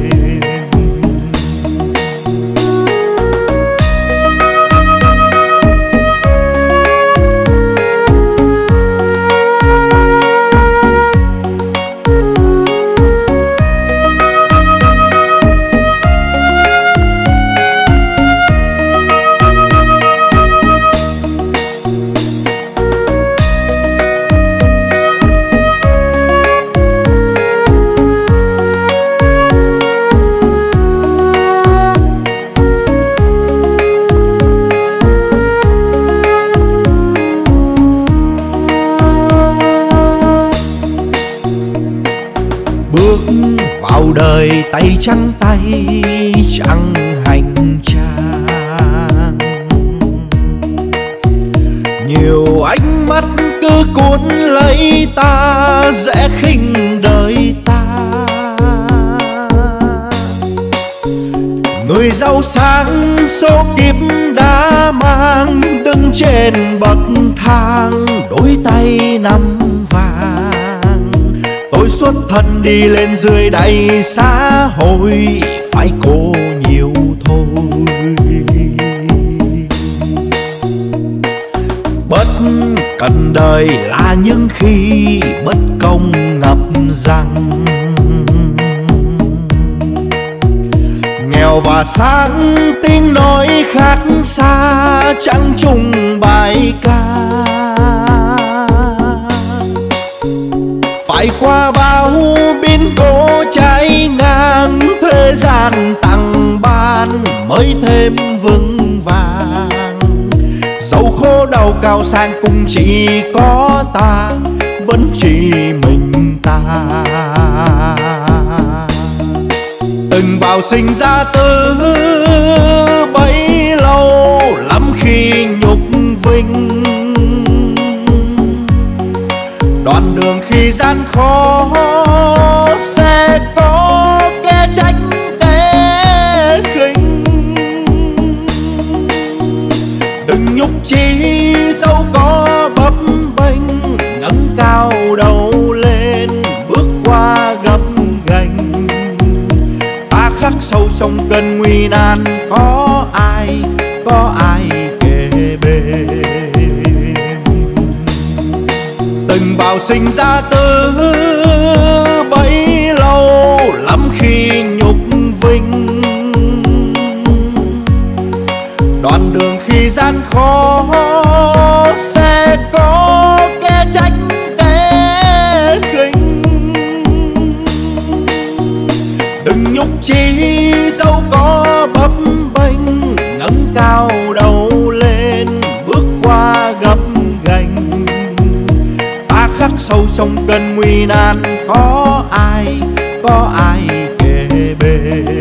Đời tay trắng tay chẳng hành trang, nhiều ánh mắt cứ cuốn lấy ta, dễ khinh đời ta. Người giàu sang số kiếp đã mang, đứng trên bậc thang đôi tay nắm vàng. xuất thân đi lên dưới đáy xã hội, phải cố nhiều thôi. Bất cần đời là những khi bất công ngập rằng, nghèo và sáng tiếng nói khác xa, chẳng chung bài ca. Phải qua bao biến cố trái ngang, thế gian tặng ban mới thêm vững vàng. Dẫu khổ đau cao sang cũng chỉ có ta, vẫn chỉ mình ta. Từng vào sinh ra từ bấy lâu, lắm khi nhục vinh. Đoạn đường khi gian khó sẽ có kẻ trách kẻ khinh. Đừng nhục chí dẫu có bấp bênh, ngẩng cao đầu lên bước qua gập ghềnh. Ta khắc sâu trong cơn nguy nan, có ai có ai kề bên. Từng vào sinh ra từ bấy lâu, lắm khi nhục vinh. Đoạn đường khi gian khó sẽ có kẻ trách kẻ khinh. Đừng nhục chí dẫu có bấp bênh, ngẩng cao đầu lên bước qua gập ghềnh. Ta khắc sâu trong cơn nguy nan, có ai có ai kề bên.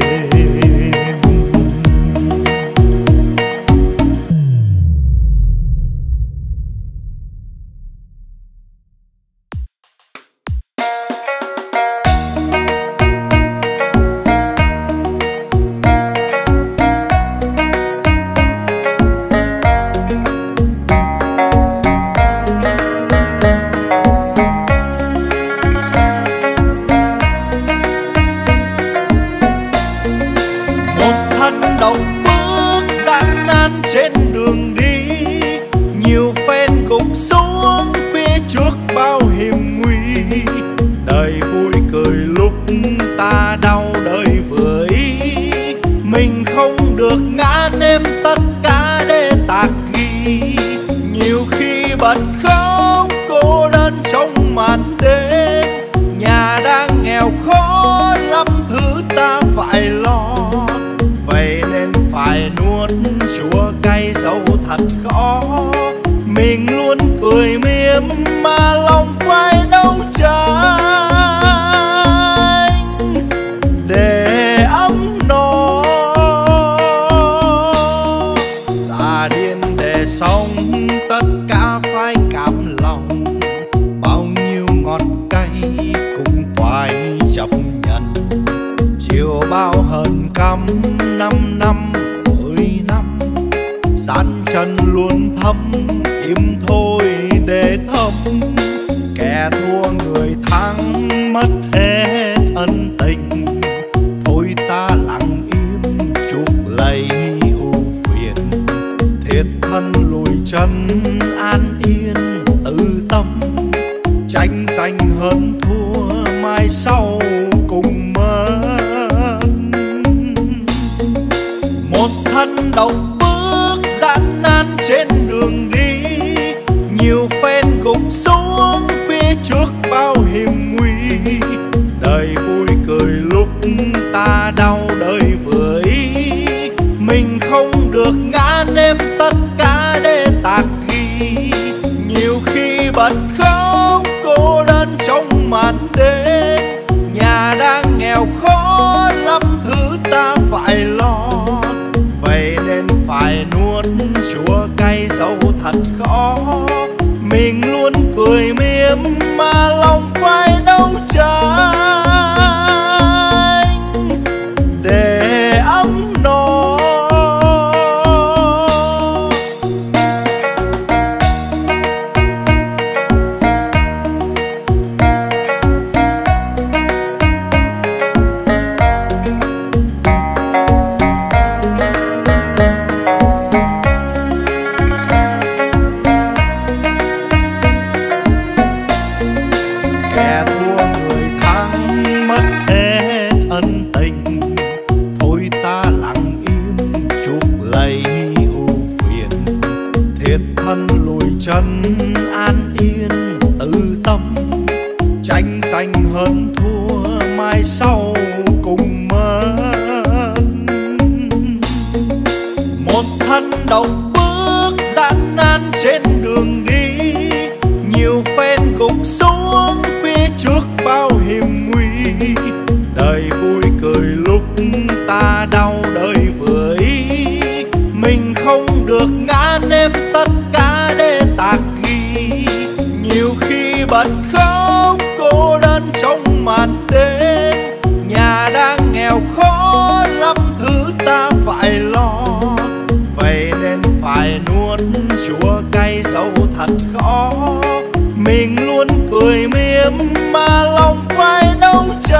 thân lùi chân an yên tự tâm, tranh giành hơn thua mai sau cùng mất. Một thân độc bước gian nan trên đường đi, nhiều phen gục xuống phía trước bao hiểm nguy. Đời vui cười lúc ta đau đời vừa ý, mình không được ngã nếm tất cả để tạc ghi. Nhiều khi bật khóc cô đơn trong màn đêm, nhà đang nghèo khó lắm thứ ta phải lo. Vậy nên phải nuốt chua cay dẫu thật khó, mình luôn cười mỉm mà lòng quay đâu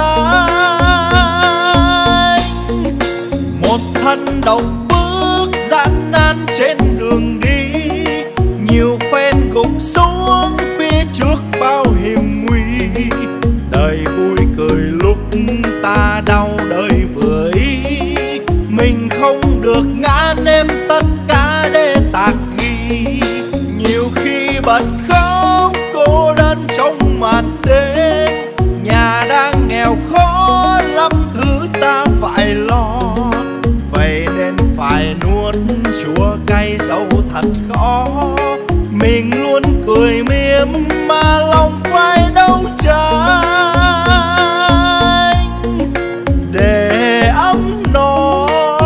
tránh. Một thân độc bước gian nan trên đường đi, nhiều phen gục xuống phía trước bao hiểm nguy. Đời vui cười lúc ta đau đời vừa ý, mình không được ngã nếm tất cả để tạc ghi. Nhiều khi bật khóc cô đơn trong màn đêm, nhà đang nghèo khó lắm thứ ta phải lo. Vậy nên phải nuốt chua cay dẫu thật khó, mình luôn cười mỉm mà lòng quay đâu tránh để ấm no.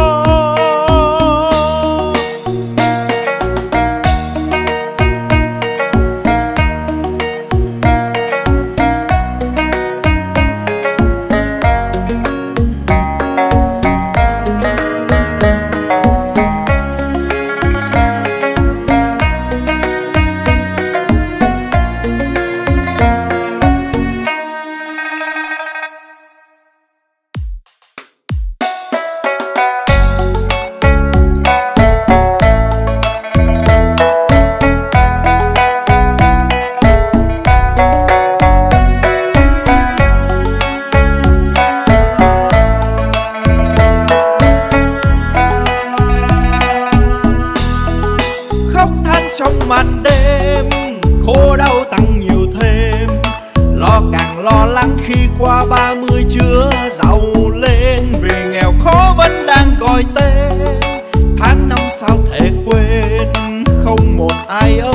Trong màn đêm khổ đau tăng nhiều thêm, lo càng lo lắng khi qua ba mươi chưa giàu lên. Vì nghèo khó vẫn đang gọi tên, tháng năm sao thể quên, không một ai ở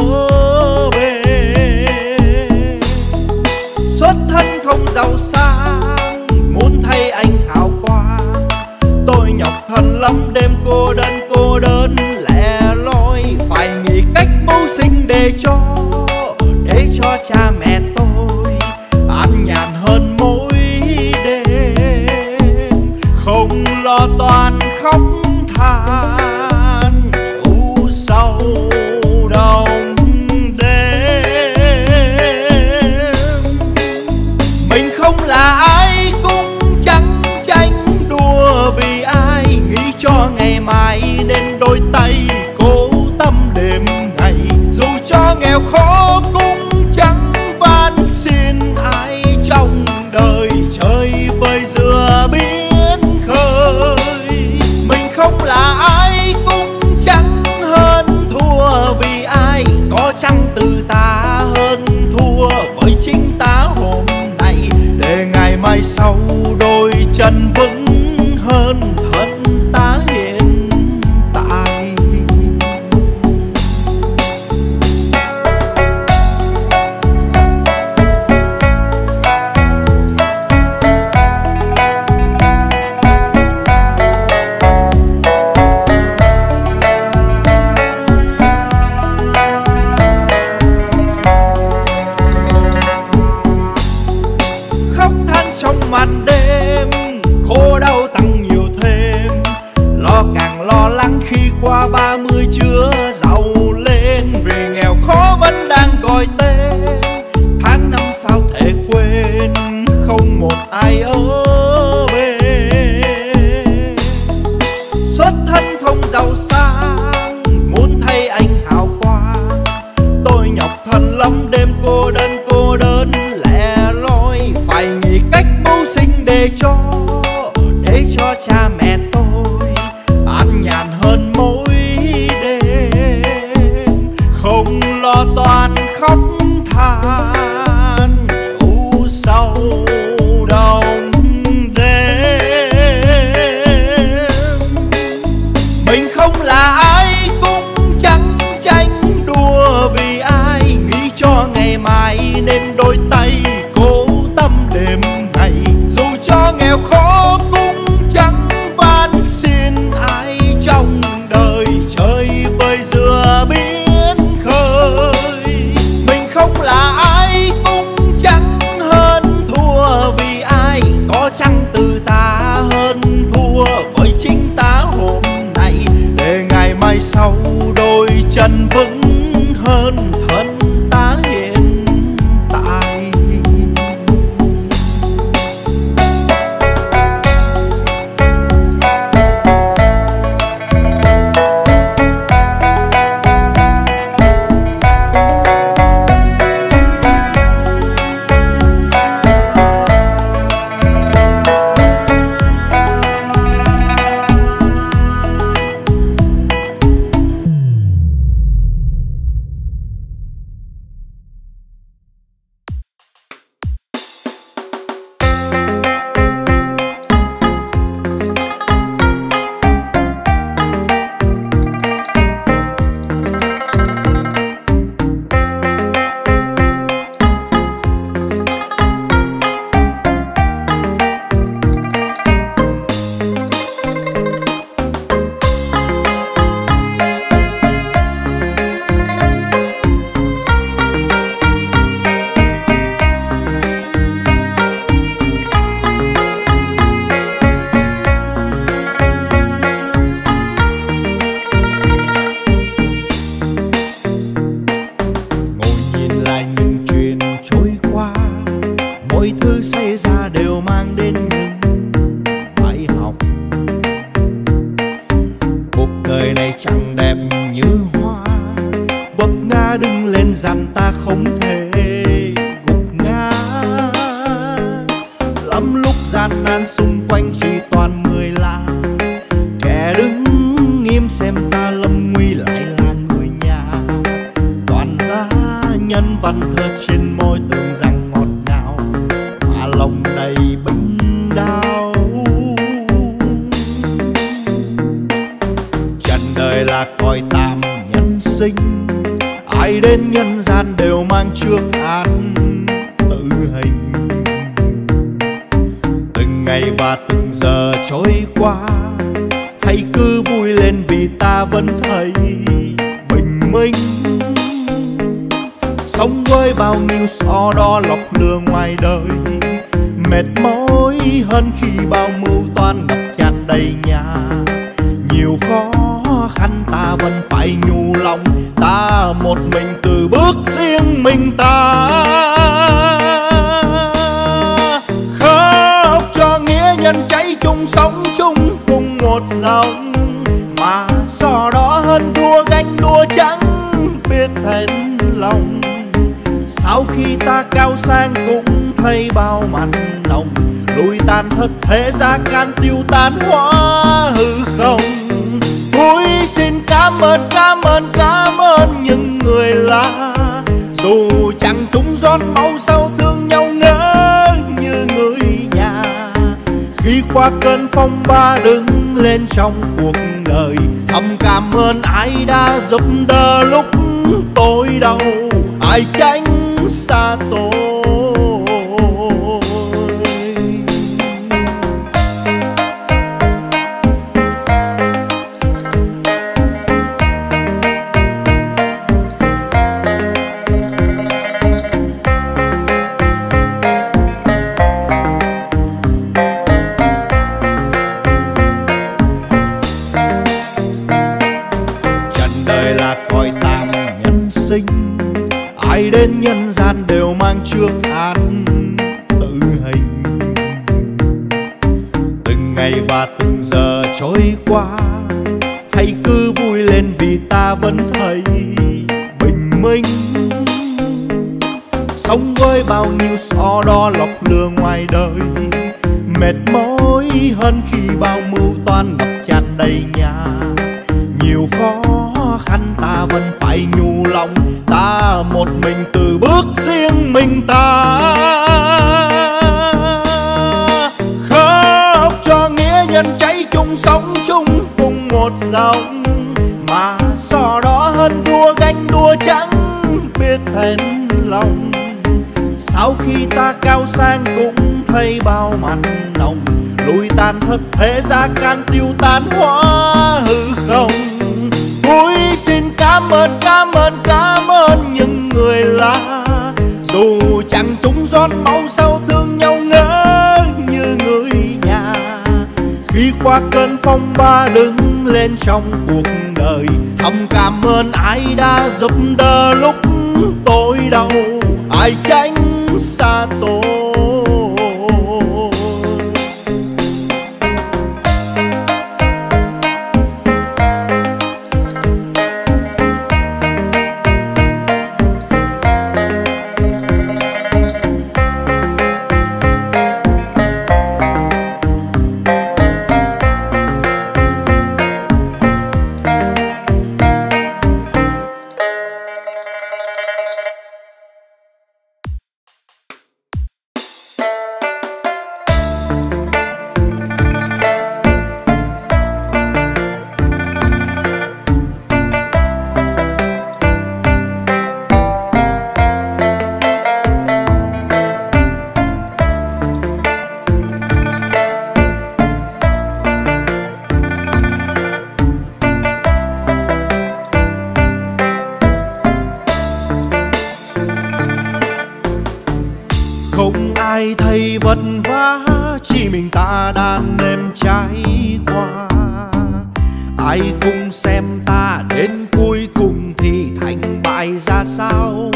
bên. Xuất thân không giàu sang, muốn thay anh hào quang. Tôi nhọc thân lắm đêm cô đơn cô đơn lẻ loi, phải nghĩ cách mưu sinh để cho để cho cha mẹ tôi an nhàn hơn mỗi đêm. Không lo toan khóc than u sầu đông đêm. Mình không là ai cũng chẳng tranh đua vì ai, nghĩ cho ngày mai nên đôi tay cố tâm đêm ngày. Dù cho nghèo khó cũng chẳng van xin ai trong đời, chơi vơi giữa biển khơi. Mình không là ai cũng chẳng hơn thua vì ai, có chăng từ ta hơn thua với chính ta hôm nay, để ngày mai sau đôi chân vững hơn thân ta hiện tại. vững hơn thân ta hiện tại. Thế gian can tiêu tán hóa hư không. Tôi xin cảm ơn, cảm ơn, cảm ơn những người lạ, dù chẳng trúng giọt máu sao thương nhau ngỡ như người nhà. Khi qua cơn phong ba đứng lên trong cuộc đời, thầm cảm ơn ai đã giúp đỡ lúc tôi đau, ai tránh xa tôi. Ai đến nhân gian đều mang trước án tử hình. Từng ngày và từng giờ trôi qua, hãy cứ vui lên vì ta vẫn thấy bình minh. Sống với bao nhiêu so đo lọc lừa ngoài đời, mệt mỏi hơn khi bao mưu toan ngập tràn đầy nhà. Nhiều khó khăn ta vẫn phải nhủ lòng, ta một mình từ bước riêng mình ta. Khóc cho nghĩa nhân cháy chung sống chung cùng một dòng, mà so đó hơn đua ganh đua chẳng biết thẹn lòng. Sau khi ta cao sang cũng thấy bao mặt nồng, lùi tàn thất thế giá can tiêu tán hóa hư không. Tôi xin cảm ơn, cảm ơn, cảm ơn những người lạ, dù chẳng trúng giọt máu sao thương nhau ngỡ như người nhà. Khi qua cơn phong ba đứng lên trong cuộc đời, Thầm cảm ơn ai đã giúp đỡ lúc tôi đau, ai tránh xa tôi. Không ai thấy vất vả, chỉ mình ta đàn em trải qua. Ai cũng xem ta đến cuối cùng thì thành bại ra sao.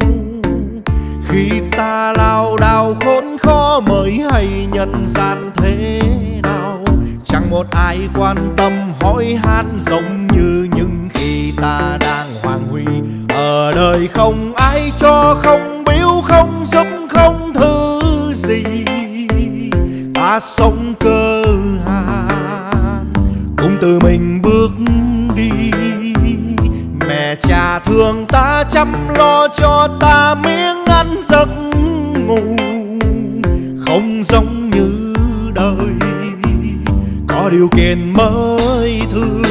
Khi ta lao đao khốn khó mới hay nhân gian thế nào. Chẳng một ai quan tâm hỏi han giống như những khi ta đang hoàng huy. Ở đời không ai cho, không biếu, không giúp, không thứ gì. Ta sống cơ hàn cũng tự mình bước đi. Mẹ cha thương ta chăm lo cho ta miếng ăn giấc ngủ. Không giống như đời có điều kiện mới thương.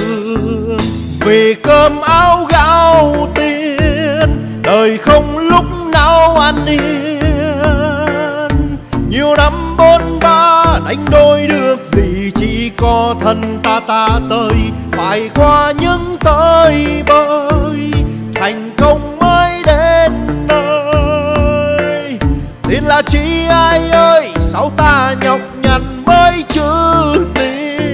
Vì cơm áo gạo tiền đời không lúc nào an yên. Nhiều năm bôn ba đánh đôi được gì, chỉ có thân ta ta tới. Phải qua những tới bơi thành công mới đến nơi. Tin là chi ai ơi, sao ta nhọc nhằn mới chữ tin.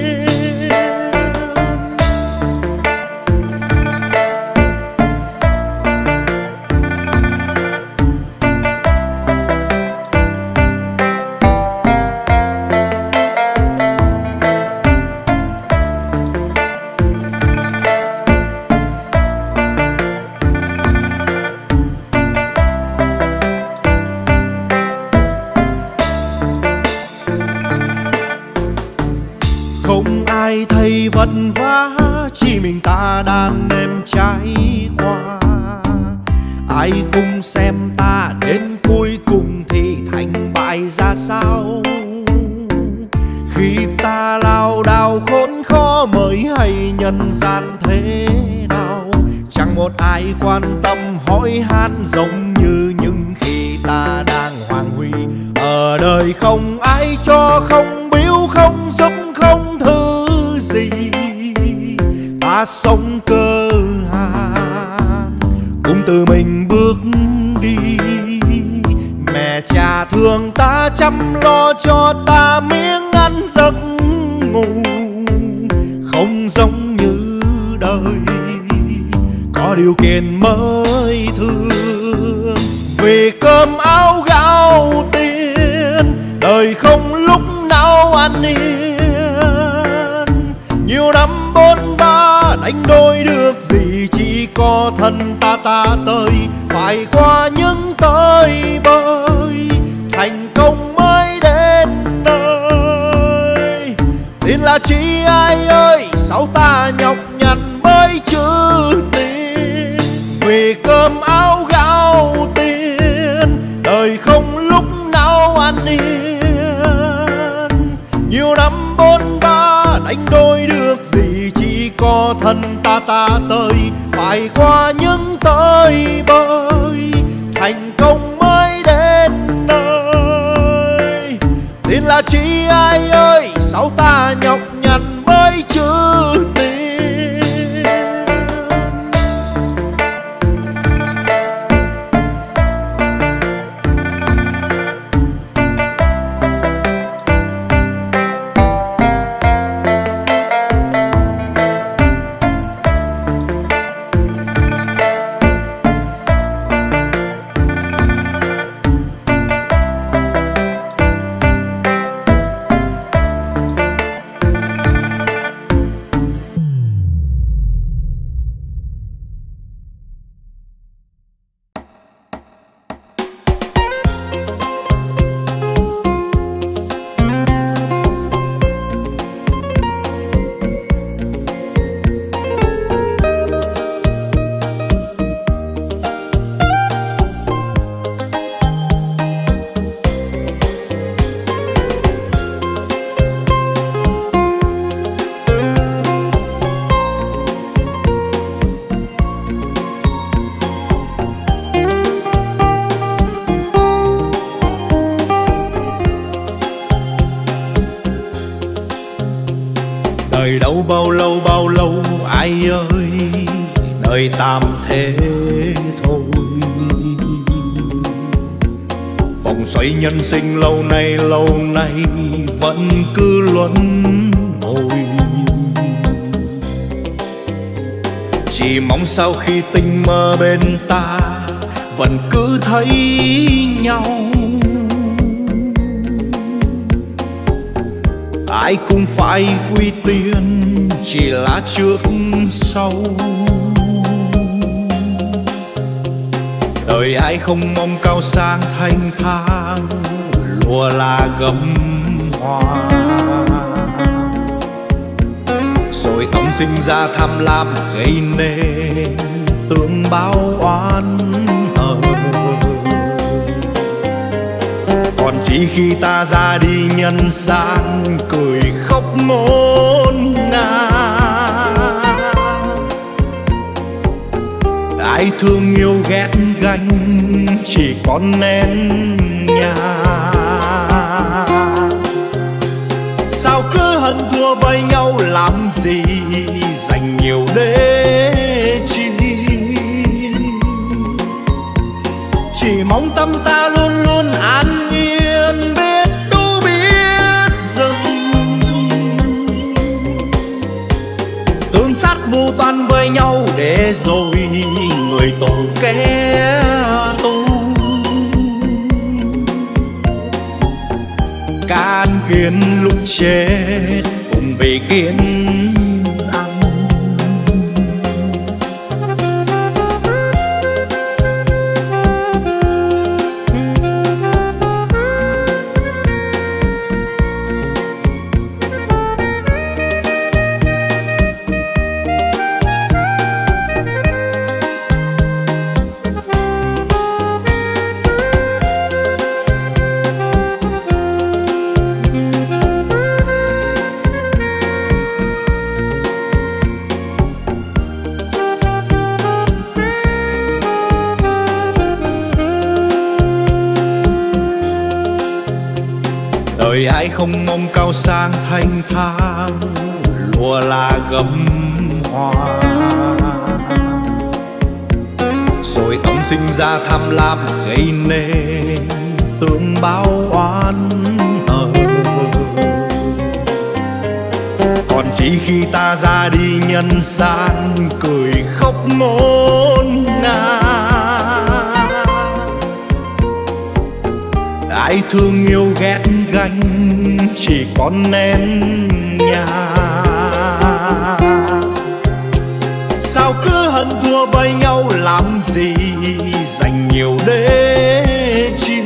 Không ai thấy vất vả, chỉ mình ta đàn em trải qua. Ai cũng xem ta đến cuối cùng thì thành bại ra sao. Khi ta lao đao khốn khó mới hay nhân gian thế nào. Chẳng một ai quan tâm hỏi han giống như những khi ta đang hoàng huy. Ở đời không ai cho, không biếu, không giúp, không thứ gì. Ta sống cơ hàn cũng tự mình bước đi. Mẹ cha thương ta chăm lo cho ta miếng ăn giấc ngủ. Không giống như đời có điều kiện mới thương. Vì cơm áo gạo tiền đời không lúc nào an yên. Nhiều năm bôn ba đánh đôi được gì, chỉ có thân ta ta tới. Phải qua những tới bơi thành công mới đến nơi. Tin là chi ai ơi, sao ta nhọc nhằn mới chữ tin. Vì cơm áo gạo tiền đời không lúc nào an yên. Nhiều năm bôn ba đánh đôi được gì, chỉ có thân ta ta tới. Phải qua những tới bơi thành công mới đến nơi. Tin là chi ai ơi, sao ta nhọc nhằn mới chữ tin. Nơi đâu bao lâu bao lâu ai ơi, nơi tạm thế thôi. Vòng xoay nhân sinh lâu nay lâu nay vẫn cứ luân hồi. Chỉ mong sau khi tình mơ bên ta vẫn cứ thấy nhau. Ai cũng phải quy tiên, chỉ là trước sau. Đời ai không mong cao sang thanh thang, lúa là gấm hoa. Rồi ông sinh ra tham lam gây nên tương báo oán hờn. Còn chỉ khi ta ra đi nhân gian, cười khóc ngổn ngang. Ai thương yêu ghét ganh, chỉ còn nén nhang. Sao cứ hận thua với nhau làm gì, dành nhiều để chi. Chỉ mong tâm ta luôn luôn an yên, biết đủ biết dừng. Tương sát mưu toan với nhau để rồi người tổ kẻ tu. Can kiên lúc chết cùng vì kiên ăn. Đời ai không mong cao sang thanh thang, lúa là gấm hoa. Rồi ông sinh ra tham lam gây nên tương báo oán hờn. Còn chỉ khi ta ra đi nhân gian, cười khóc ngổn ngang. Ai thương yêu ghét ganh, chỉ còn nén nhang. Sao cứ hận thua với nhau làm gì, dành nhiều để chi.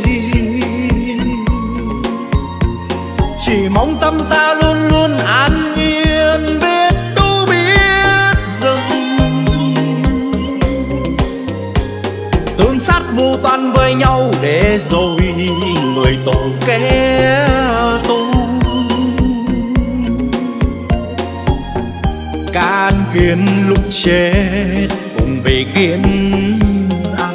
Chỉ mong tâm ta luôn luôn an yên, biết đủ biết dừng. Tương sát mưu toan với nhau để rồi người tổ kẻ tu. Can kiên lúc chết cùng vì kiên ăn.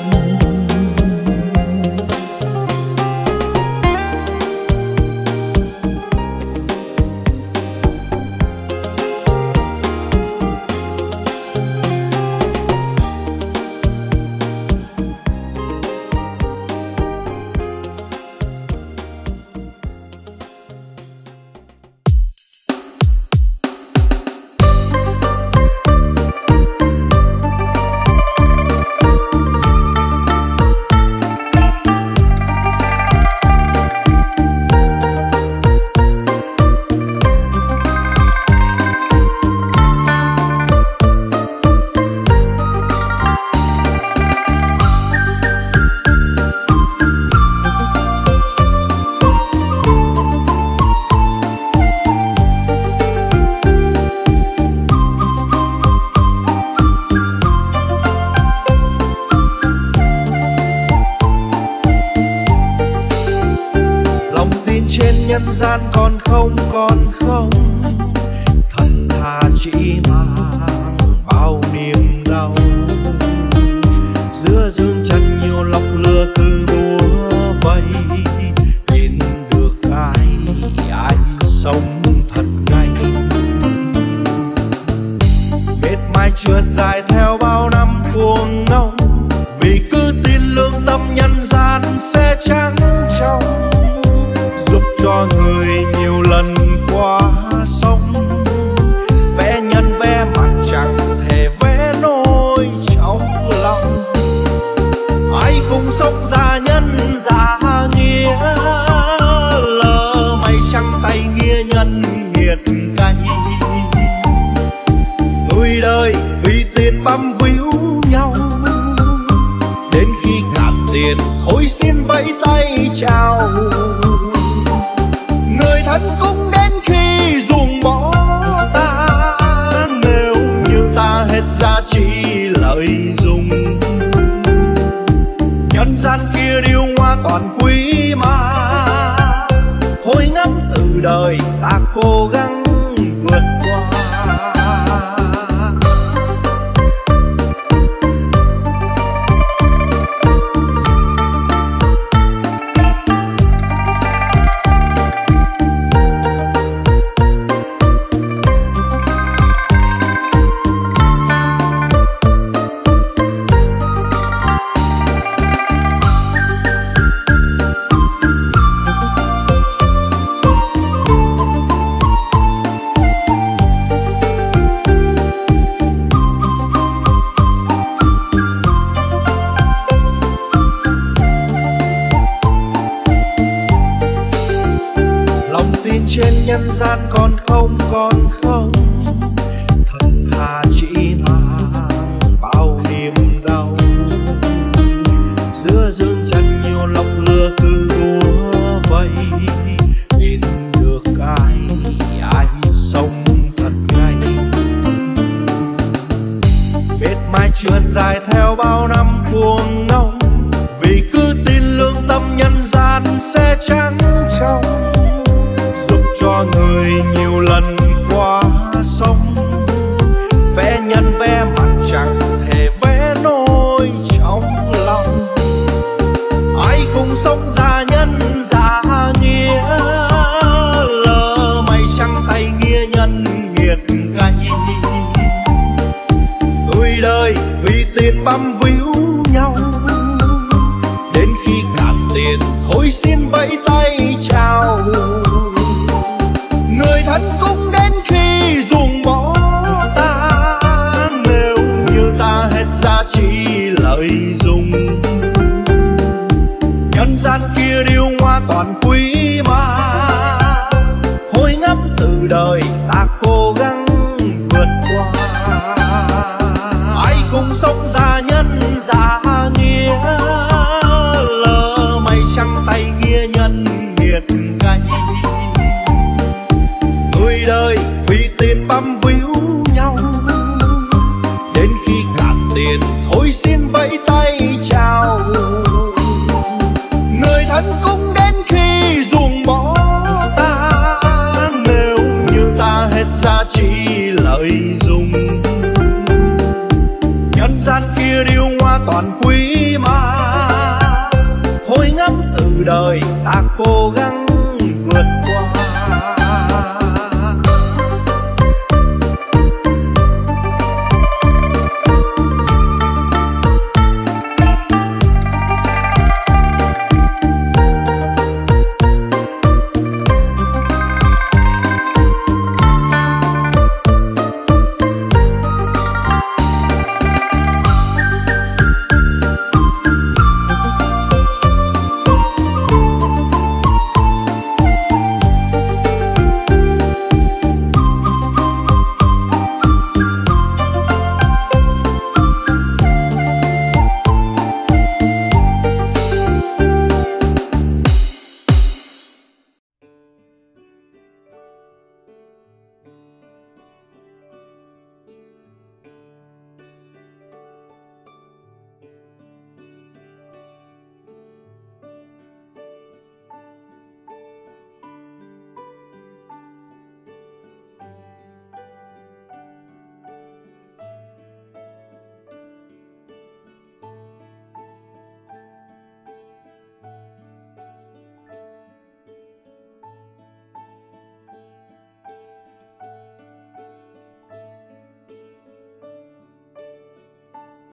Nhân gian còn không còn không, thật thà chỉ mang bao niềm đau. Giữa dương trần nhiều lọc lửa cứ búa vây, nhìn được ai ai sống thật ngay. thôi xin vẫy tay chào. Người thân cũng đến khi ruồng bỏ ta, nếu như ta hết giá trị lợi dụng. Nhân gian kia điêu hoa toàn quý mà, thôi ngắm sự đời ta cố gắng vượt qua. Trên nhân gian còn không, còn không, thật thà chỉ mang bao niềm đau. Giữa dương chân nhiều lọc lửa cứ búa vây, tìm được ai, ai sống thật ngay. Kết mai chưa dài theo bao năm buông ngông, vì cứ tin lương tâm nhân gian sẽ trắng trong. Cho người nhiều lần qua sông, vẽ nhân vẽ mặt chẳng thể vẽ nỗi trong lòng. Ai cùng sống ra nhân ra nghĩa, lỡ may trắng tay nghĩa nhân nghiệt gay. Tuổi đời vì tiền băm víu nhau, đến khi cạn tiền thôi xin vẫy tay chào. Người thân cũng đến khi ruồng bỏ ta, nếu như ta hết giá trị lợi dụng. Nhân gian kia điêu hoa toàn quý mà, thôi ngắm sự đời ta cố gắng vượt qua. Ai cùng sống ra nhân ra nghĩa, lỡ may trắng tay nghĩa nhân nghiệt gay. Người đời vì tiền băm víu nhau, đến khi cạn tiền thôi xin vẫy tay chào. Người thân cũng đến khi ruồng bỏ ta, nếu như ta hết giá trị lợi dụng. Nhân gian kia điêu hoa toàn quý mà, thôi ngắm sự đời ta cố gắng